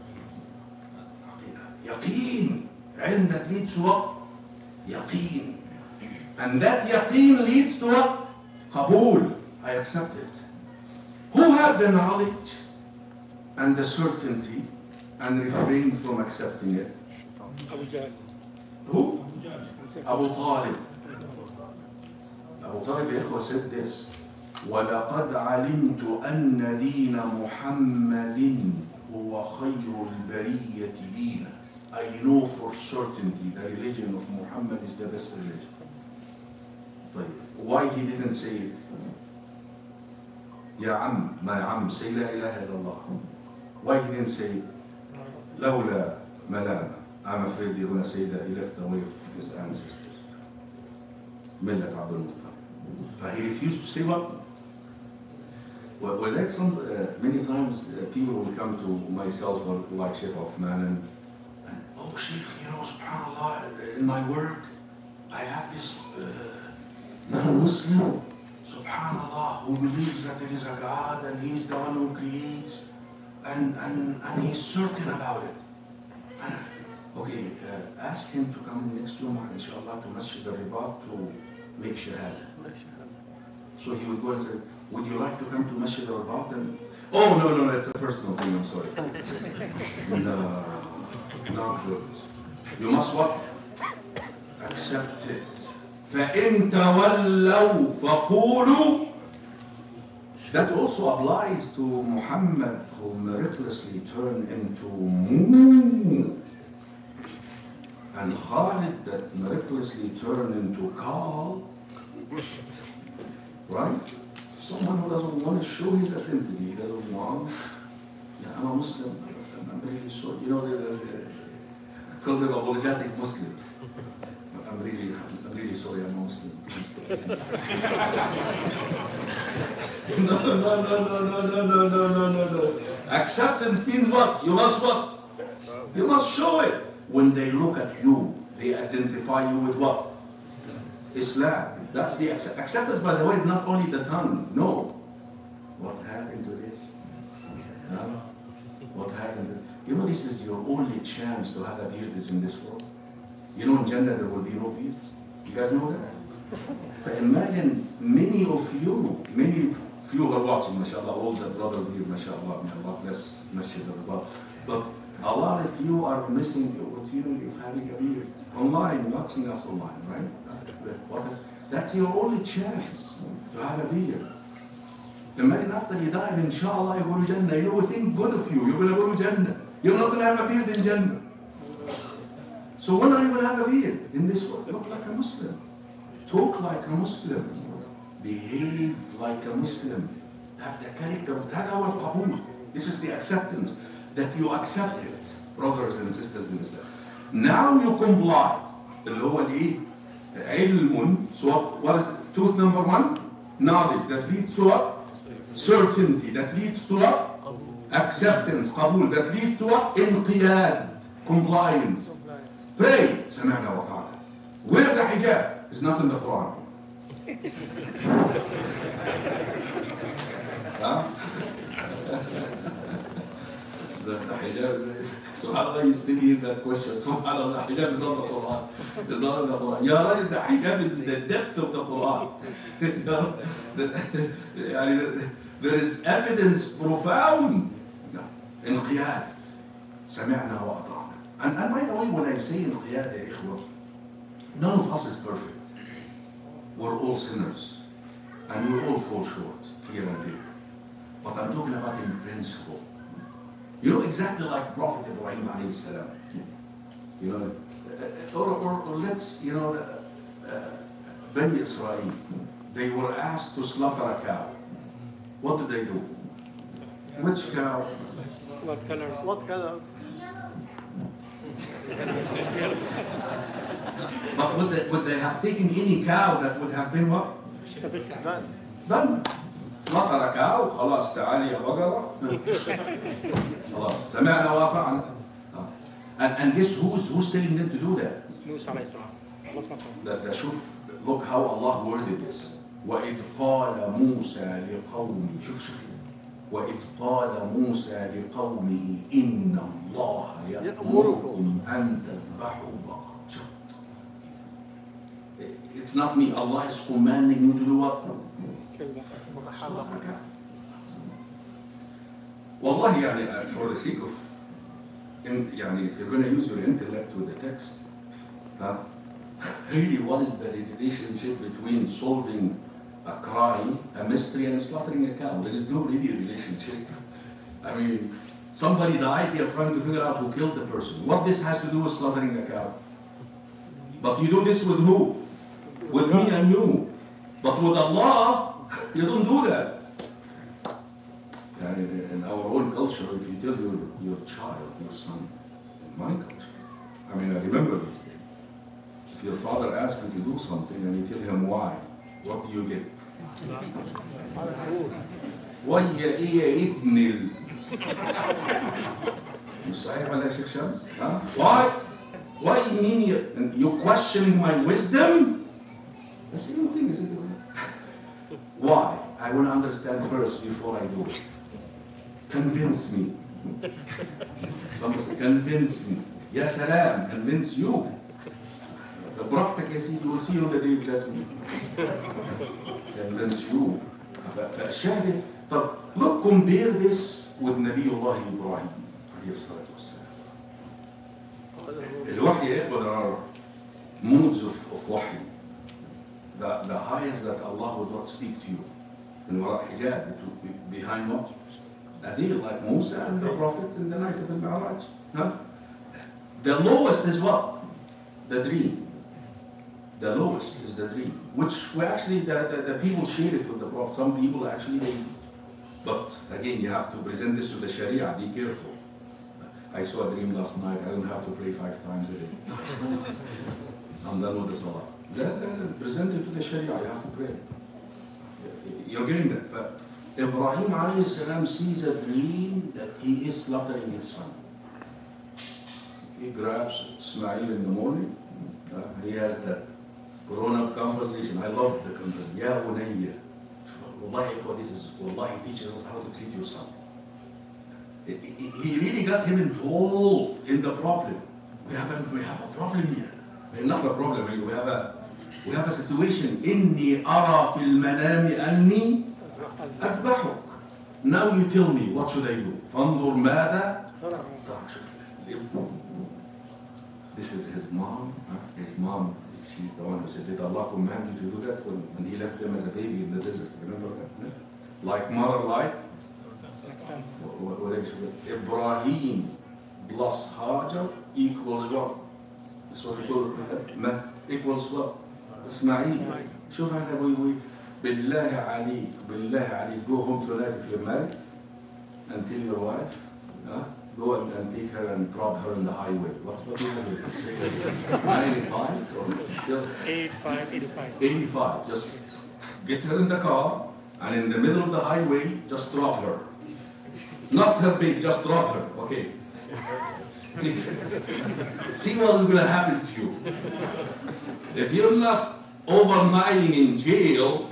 Yaqeen. علم that leads to what? Yaqeen. And that yaqeen leads to what? Qabul. I accept it. Who had the knowledge and the certainty and refrained from accepting it? Abu Jahl. Who? Abu Talib. Abu Talib said this. وَلَقَدْ عَلِمْتُ أَنَّ دِينَ مُحَمَّدٍ هُوَ خَيْرُ الْبَرِيَّةِ دِينًا. I know for certainty the religion of Muhammad is the best religion. But why he didn't say it? Ya Am, my Am, say La ilaha illallah. Why he didn't say it? لولا ملامة. I'm afraid you're going to say that he left the way of his ancestors. Millat Abdul Muttalib. But he refused to say what? Well, like many times people will come to myself or like Shaykh Uthman and oh Shaykh, subhanAllah, in my work I have this non-Muslim, subhanAllah, who believes that there is a God and He's the one who creates and he's certain about it. Okay, ask him to come next Jumu'ah, inshallah, to Masjid al-Ribat to make shahada. So he would go and say, would you like to come to Masjid al-Ribat? Oh, no, that's a personal thing, I'm sorry. No, not good. You must what? Accept it. فَإِن تَوَلَّوْا فَقُولُوا. That also applies to Muhammad, who miraculously turned into Moo, and Khalid, that miraculously turned into Carl. Right? Someone who doesn't want to show his identity, he doesn't want. Yeah, I'm a Muslim. I'm really sorry. There's called them apologetic Muslims. I'm really sorry, I'm a Muslim. No. Acceptance means what? You must what? You must show it. When they look at you, they identify you with what? Islam. That's the acceptance, by the way, is not only the tongue. No. What happened to this? No? What happened to this is your only chance to have a beard is in this world. In Jannah there will be no beards. You guys know that? But imagine many of you who are watching, mashallah, all the brothers here, mashallah, may Allah bless Masjid al-Ribat. But a lot of you are missing the opportunity of having a beard. Online, watching us online, right? That's your only chance to have a beard. Imagine after you die, inshallah, you go to Jannah. We think good of you. You're going to go to Jannah. You're not going to have a beard in Jannah. So when are you going to have a beard in this world? Look like a Muslim. Talk like a Muslim. behave like a Muslim, have the character. هذا هو القبول. This is the acceptance, that you accept it, brothers and sisters in Islam. Now you comply. اللي هو الايه؟ علم. So what is truth number one? Knowledge that leads to what? Certainty that leads to what? Acceptance, قبول that leads to what? انقياد, compliance. Pray, سمعنا وطاعنا. Wear the hijab. It's not in the Quran. Huh? The hijab, subhanAllah, you still hear that question. SubhanAllah, hijab is not the Quran. It's not in the Quran. Ya Rajul, the hijab is the depth of the Quran. There is evidence profound. انقياد. سمعنا وأطعنا. And by the way, when I say انقياد يا إخوة, none of us is perfect. We're all sinners. And we all fall short here and there. But I'm talking about in principle. You know, exactly like Prophet Ibrahim alayhi salam. You know, or let's, you know, Bani Israel, they were asked to slaughter a cow. What did they do? Which cow? What color? What color? But would they have taken any cow that would have been what? Done. slaughter a cow, خلاص تعالي يا بقرة. خلاص سمعنا وأطعنا. And guess who's telling them to do that? موسى عليه السلام. ده شوف, look how Allah worded this. وإذ قال موسى لقومه, شوف وإذ قال موسى لقومه إن الله يأمركم أن تذبحوا بقرة. It's not me. Allah is commanding you to do what? والله يعني for the sake of يعني if you're going to use your intellect with the text, really what is the relationship between solving a crime, a mystery, and slaughtering a cow? There is no really relationship. I mean, somebody died, they are trying to figure out who killed the person. What this has to do with slaughtering a cow? But you do this with who? With me and you. But with Allah, you don't do that. In our own culture, if you tell your child, your son, in my culture, I mean, I remember these days. If your father asks you to do something and you tell him why, what do you get? Why يا ابن ال مش صحيح ولا يا شيخ شمس؟ Why you mean you questioning my wisdom? The same thing, isn't it? Why? I want to understand first before I do it. Convince me. Somebody say, convince me. Ya salam, convince you. براحتك يا سيدي, we'll see you on the day of judgment. Convince you. فالشاهد, طب look, compare this with نبي الله إبراهيم عليه الصلاة والسلام. الوحي يا إخوة, there are moods of وحي. The highest that Allah would not speak to you. In وراء حجاب, behind what? A veil, like Musa and the Prophet in the night of the Mi'raj. The lowest is what? The dream. The lowest is the dream. Which we actually, the people share it with the Prophet. Some people actually, but again, you have to present this to the Sharia. Be careful. I saw a dream last night. I don't have to pray 5 times a day. I'm done with the Salah. Present it to the Sharia. You have to pray. You're getting that. Ibrahim alayhi salam sees a dream that he is slaughtering his son. He grabs Ismail in the morning. He has that grown-up conversation. I love the conversation. Ya bunayya. Wallahi, this is, Wallahi teaches us how to treat your son. He really got him involved in the problem. We have a problem here. Not a problem here. We have a situation. إني أرى في المنام أني أذبحك. Now you tell me, what should I do? فانظر ماذا؟ This is his mom. His mom, she's the one who said, did Allah command you to do that when he left them as a baby in the desert? Remember that? Like mother, like? Ibrahim plus Hajar equals what? That's what we call it. Equals what? Ismail. شوف احنا بالله عليك, go home tonight if you're married and tell your wife, go and take her and drop her in the highway. What do you have to say? 95 or still? 85. 85. Just get her in the car and in the middle of the highway, just drop her. Not her big, just drop her. Okay. See what is going to happen to you. If you're not overnighting in jail,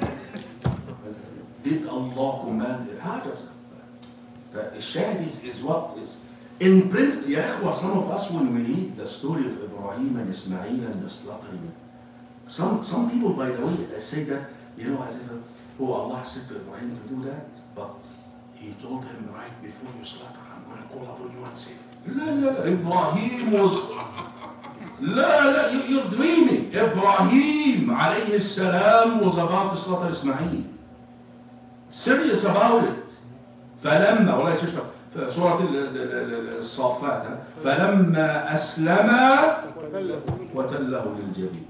did Allah command it? الشاهد is what is in principle. يا إخوة, some of us when we read the story of Ibrahim and Ismail and the slaughtering, some people, by the way, say that, as if, Allah said to Ibrahim to do that, but he told him right before you slaughter, I'm going to call upon you and say, لا, Ibrahim was, لا, you're dreaming. Ibrahim alayhi salam was about to slaughter Ismail. Serious about it. فلما, والله شوف سورة الصافات, فلما أسلم وتله للجبين.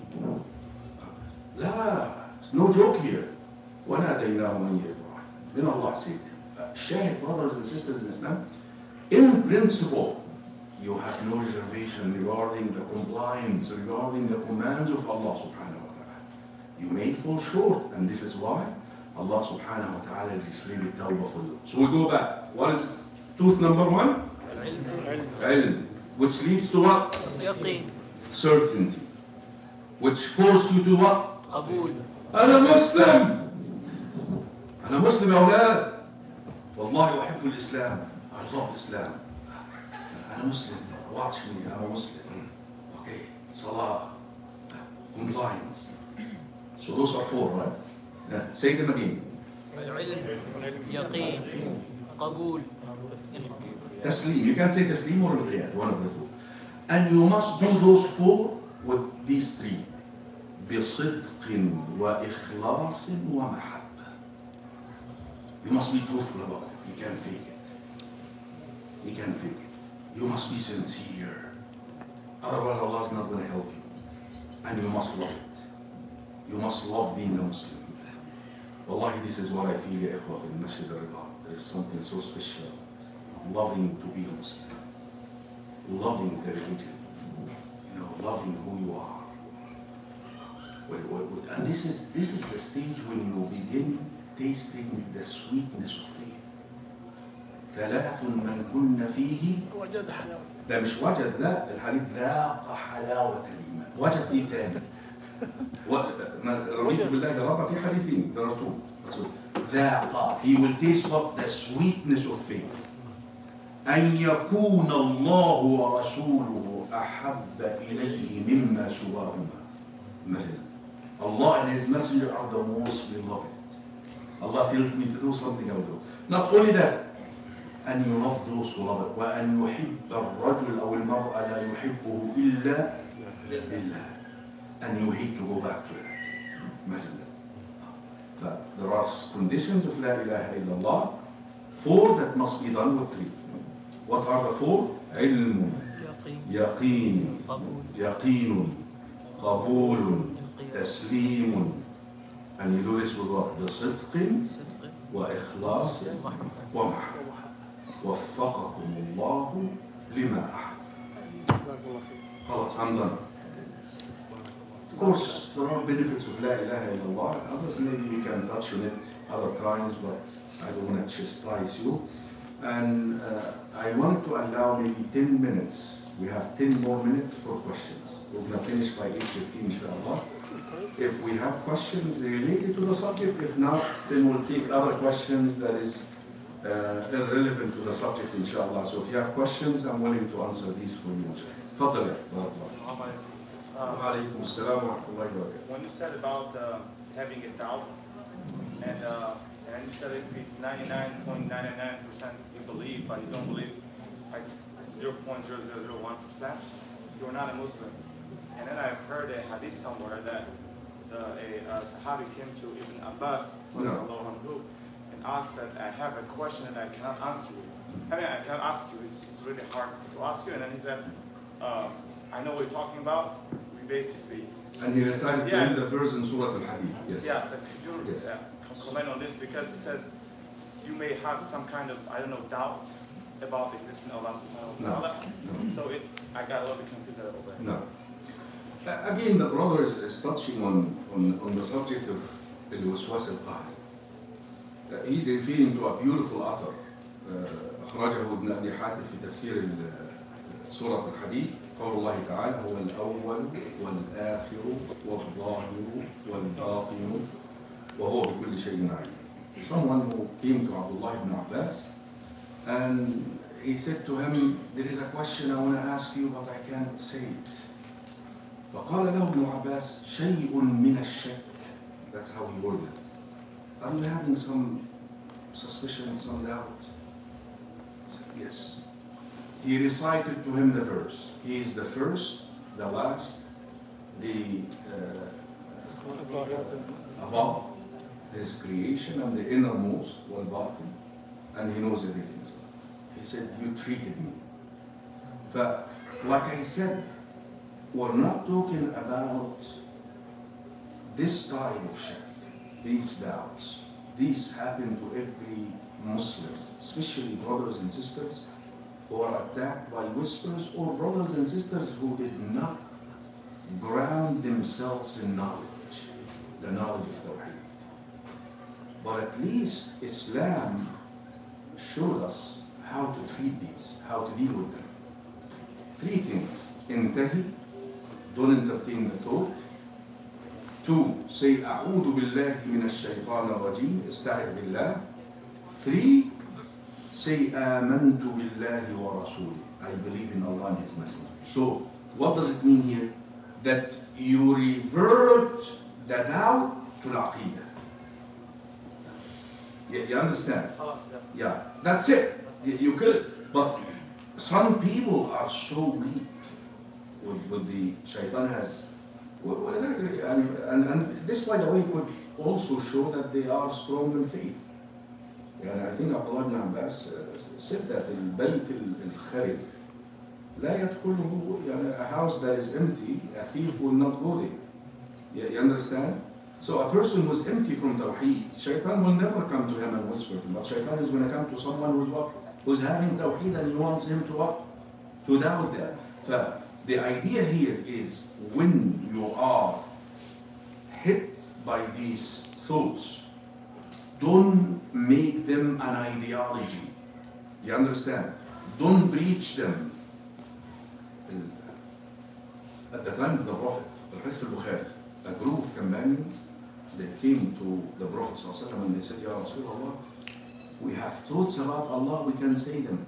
لا, it's no joke here. وناديناه من إبراهيم. Then Allah saved him. Shaykh, brothers and sisters in Islam, in principle, you have no reservation regarding the compliance, regarding the commands of Allah subhanahu wa ta'ala. You may fall short, and this is why Allah subhanahu wa ta'ala is really tawbah for you. So we go back. What is truth number one? Ilm. Which leads to what? Yaqeen. Certainty. Which forces you to what? Qabul. أنا مسلم. أنا مسلم يا أولاد. والله أحب الإسلام. I love Islam. أنا مسلم. Watch me. I'm a Muslim. Okay. Salah. Compliance. So those are four, right? Yeah. Say them again. العلم. يقين. قبول. Taslim. You can say taslim or inqiyad, one of the two. And you must do those four with these three. بصدق وإخلاص ومحبة. You must be truthful about it. You can't fake it. You can't fake it. You must be sincere. Otherwise Allah is not going to help you. And you must love it. You must love being a Muslim. Wallahi, this is what I feel, ya ikhwa, in Masjid al-Rida. There is something so special. Loving to be a Muslim. Loving the religion. Loving who you are. And this is the stage when you begin tasting the sweetness of faith. ثلاث من كن فيه وجد حلاوة. ده مش وجد, لا, الحديث ذاق حلاوة الإيمان. وجد إيه تاني؟ رضيت بالله ربا في حديثين, there are two. ذاق, he will taste what? The sweetness of faith. أن يكون الله ورسوله أحب إليه مما سواهما. Allah and His Messenger are the most beloved. Allah tells me to do something, I will do. Not only that, أن you love those who love it. وأن يحب الرجل أو المرأة لا يحبه إلا لله. And you hate to go back to that. Imagine that. There are conditions of La ilaha illallah, four that must be done with three. What are the four? علم, يقين, يقين, قبول, تسليم. And you do this with what? بصدق وإخلاص ومحبة. وفقكم الله لما أحب. خلاص, I'm done. Of course, there are benefits of La ilaha illallah. Others maybe we can touch on it other times, but I don't want to chastise you. And I wanted to allow maybe 10 minutes. We have 10 more minutes for questions. We're going to finish by 8:15, inshallah. If we have questions related to the subject, if not, then we'll take other questions that is irrelevant to the subject, inshallah. So if you have questions, I'm willing to answer these for you, inshallah. تفضل يا بارك الله. وعليكم السلام ورحمة الله وبركاته. When you said about having a doubt, and you said if it's 99.999% you believe, but you don't believe like 0.0001%, you're not a Muslim. And then I've heard a hadith somewhere that a Sahabi came to Ibn Abbas and asked that I have a question and I cannot answer you. I mean, I cannot ask you, it's really hard to ask you. And then he said, I know what you're talking about. We basically And he recited Yes. the verse in Surah Al-Hadid. Yes. Yeah, so could you Yes. comment on this? Because it says you may have some kind of, I don't know, doubt about the existence of Allah subhanahu wa ta'ala. No. So I got a little bit confused a little bit. No. Again, the brother is touching on the subject of الوسواس القهري. He's referring to a beautiful author أخرجه ابن أبي حاتم في تفسير سورة الحديد قول الله تعالى هو الأول والآخر والظاهر والباطن وهو بكل شيء عليم. Someone who came to Abdullah ibn Abbas and he said to him, there is a question I want to ask you but I can't say it. فقال له ابن عباس شيء من الشك. That's how he worded it. Are you having some suspicion, some doubt? He said, yes. He recited to him the verse. He is the first, the last, the above his creation and the innermost, والباطن, and he knows everything. He said, you treated me. But like I said, we're not talking about this type of shak, these doubts. These happen to every Muslim, especially brothers and sisters who are attacked by whispers, or brothers and sisters who did not ground themselves in knowledge, the knowledge of Tawheed. But at least Islam showed us how to treat these, how to deal with them. Three things. Intahi, don't entertain the thought. 2. Say أعوذ بالله من الشيطان الرجيم, استعذ بالله. 3. Say آمنت بالله ورسوله, I believe in Allah and His Messenger. So what does it mean here? That you revert the doubt to the aqidah. You understand? Yeah, that's it. You kill it. But some people are so weak with the shaitan has. And this, by the way, could also show that they are strong in faith. And I think Abdullah ibn Abbas said that البيت الخرب لا يدخله, a house that is empty, a thief will not go there. You understand? So a person who's empty from Tawheed, shaitan will never come to him and whisper to him. But shaitan is going to come to someone who's what? Who's having Tawheed and he wants him to what? To doubt that. So the idea here is when you are hit by these thoughts, don't make them an ideology. You understand? Don't preach them. At the time of the Prophet, al-Bukhari, a group of companions, they came to the Prophet ﷺ and they said, Ya Rasulullah, we have thoughts about Allah, we can say them.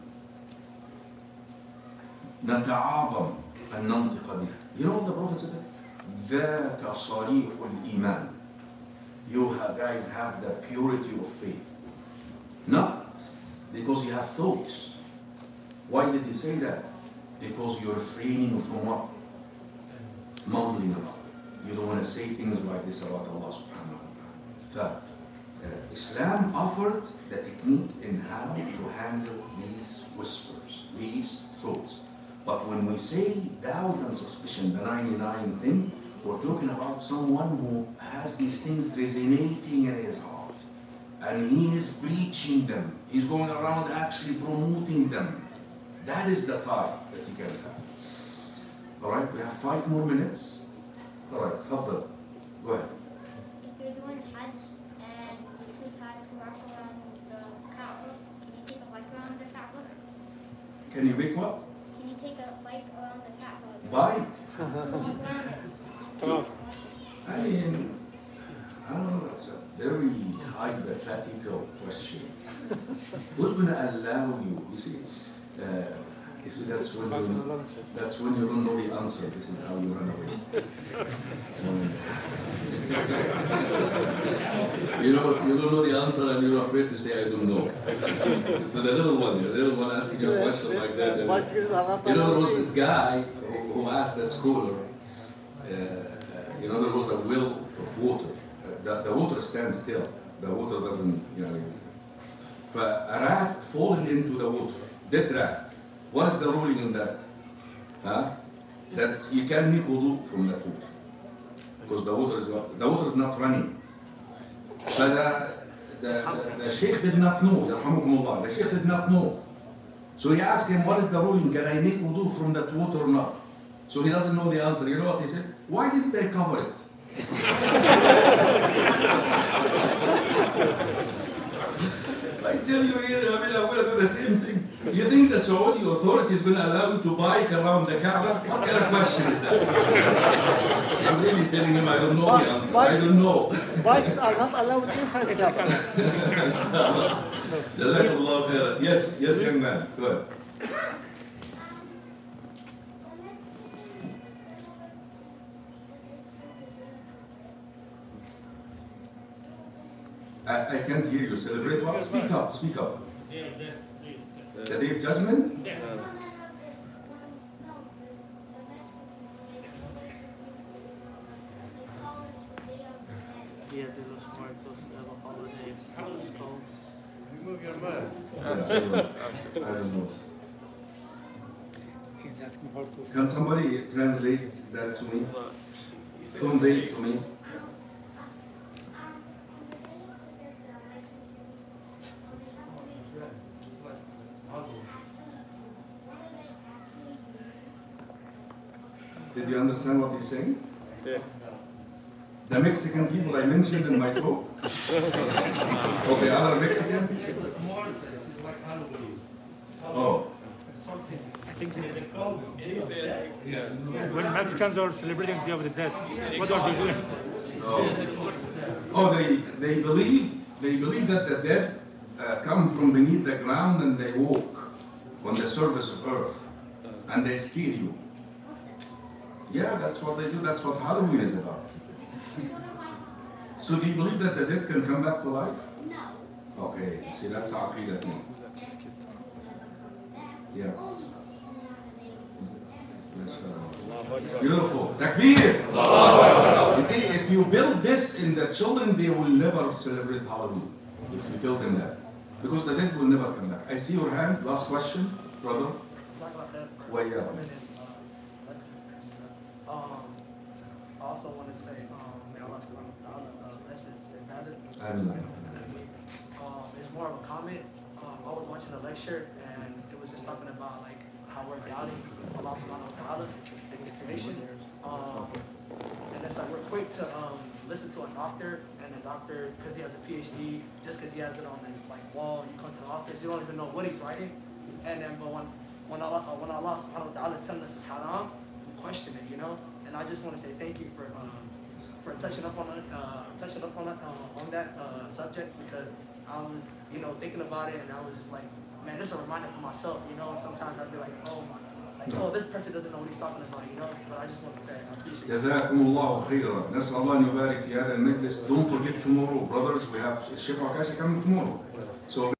نتعاظم أن ننطق بها. You know what the Prophet said? ذاك صريح الإيمان. You guys have the purity of faith. Not because you have thoughts. Why did he say that? Because you're refraining from what? Mumbling about it. You don't want to say things like this about Allah subhanahu wa ta'ala. Islam offered the technique in how to handle these whispers, these thoughts. But when we say doubt and suspicion, the 99 thing, we're talking about someone who has these things resonating in his heart. And he is preaching them. He's going around actually promoting them. That is the type that you can have. All right, we have 5 more minutes. All right, Fadl, go ahead. If you're doing Hajj and you too tired to walk around the Kaaba, can you take a bike around the Kaaba? Can you make what? Can you take a bike around the Kaaba? Bike? To walk around it. I mean, I don't know, that's a very hypothetical question. Who's going to allow you? You see, that's when you don't know the answer. This is how you run away. You don't know the answer and you're afraid to say I don't know. To the little one asking you a question like that. There was this guy who asked the scholar. There was a well of water. The water stands still. The water doesn't, But a rat fallen into the water, dead rat. What is the ruling in that? That you can make wudu from that water. because the water is not running. But the Shaykh did not know. Yarhamukumullah. The Shaykh did not know. So he asked him, what is the ruling? Can I make wudu from that water or not? So he doesn't know the answer. You know what he said? Why didn't they cover it? I tell you here, I mean, I'm going to do the same thing. You think the Saudi authority is going to allow you to bike around the Kaaba? What kind of question is that? I'm really telling him I don't know the answer. I don't know. Bikes are not allowed inside the Kaaba. Jazakallah khairan. Yes, young man. Go ahead. I can't hear you. Celebrate what? Speak up, speak up. The Day of Judgment? Dia de los Muertos, the holiday of the skulls. Remove your mouth. I don't know. He's asking for to. Can somebody translate that to me? Convey it to me. Did you understand what he's saying? Yeah. The Mexican people I mentioned in my talk? Okay, other Mexican? Oh. When Mexicans are celebrating Day of the Dead, what are they doing? Oh, they believe that the dead come from beneath the ground and they walk on the surface of earth and they scare you. Yeah, that's what they do. That's what Halloween is about. So do you believe that the dead can come back to life? No. Okay, see, that's our aqidah thing. Yeah. Beautiful. Takbir! You see, if you build this in the children, they will never celebrate Halloween. If you tell them that. Because the dead will never come back. I see your hand. Last question, brother. Well, yeah. I also want to say, may Allah subhanahu wa ta'ala bless us to gather. It's more of a comment. I was watching a lecture and it was just talking about like how we're doubting Allah subhanahu wa ta'ala and his creation. And it's like we're quick to listen to a doctor, and the doctor, because he has a PhD, just because he has it on his like wall, you come to the office, you don't even know what he's writing. And then but when Allah subhanahu wa ta'ala is telling us it's haram, we question it, you know? And I just want to say thank you for touching up on that subject, because I was, you know, thinking about it, and I was just like, man, this is a reminder for myself, you know. And sometimes I'd be like, oh my, like, oh, this person doesn't know what he's talking about, you know. But I just want to say, I appreciate it. Jazakumullahu khairan. نسأل الله أن يبارك في هذا المجلس. Don't forget tomorrow, brothers. We have Shaykh coming tomorrow. So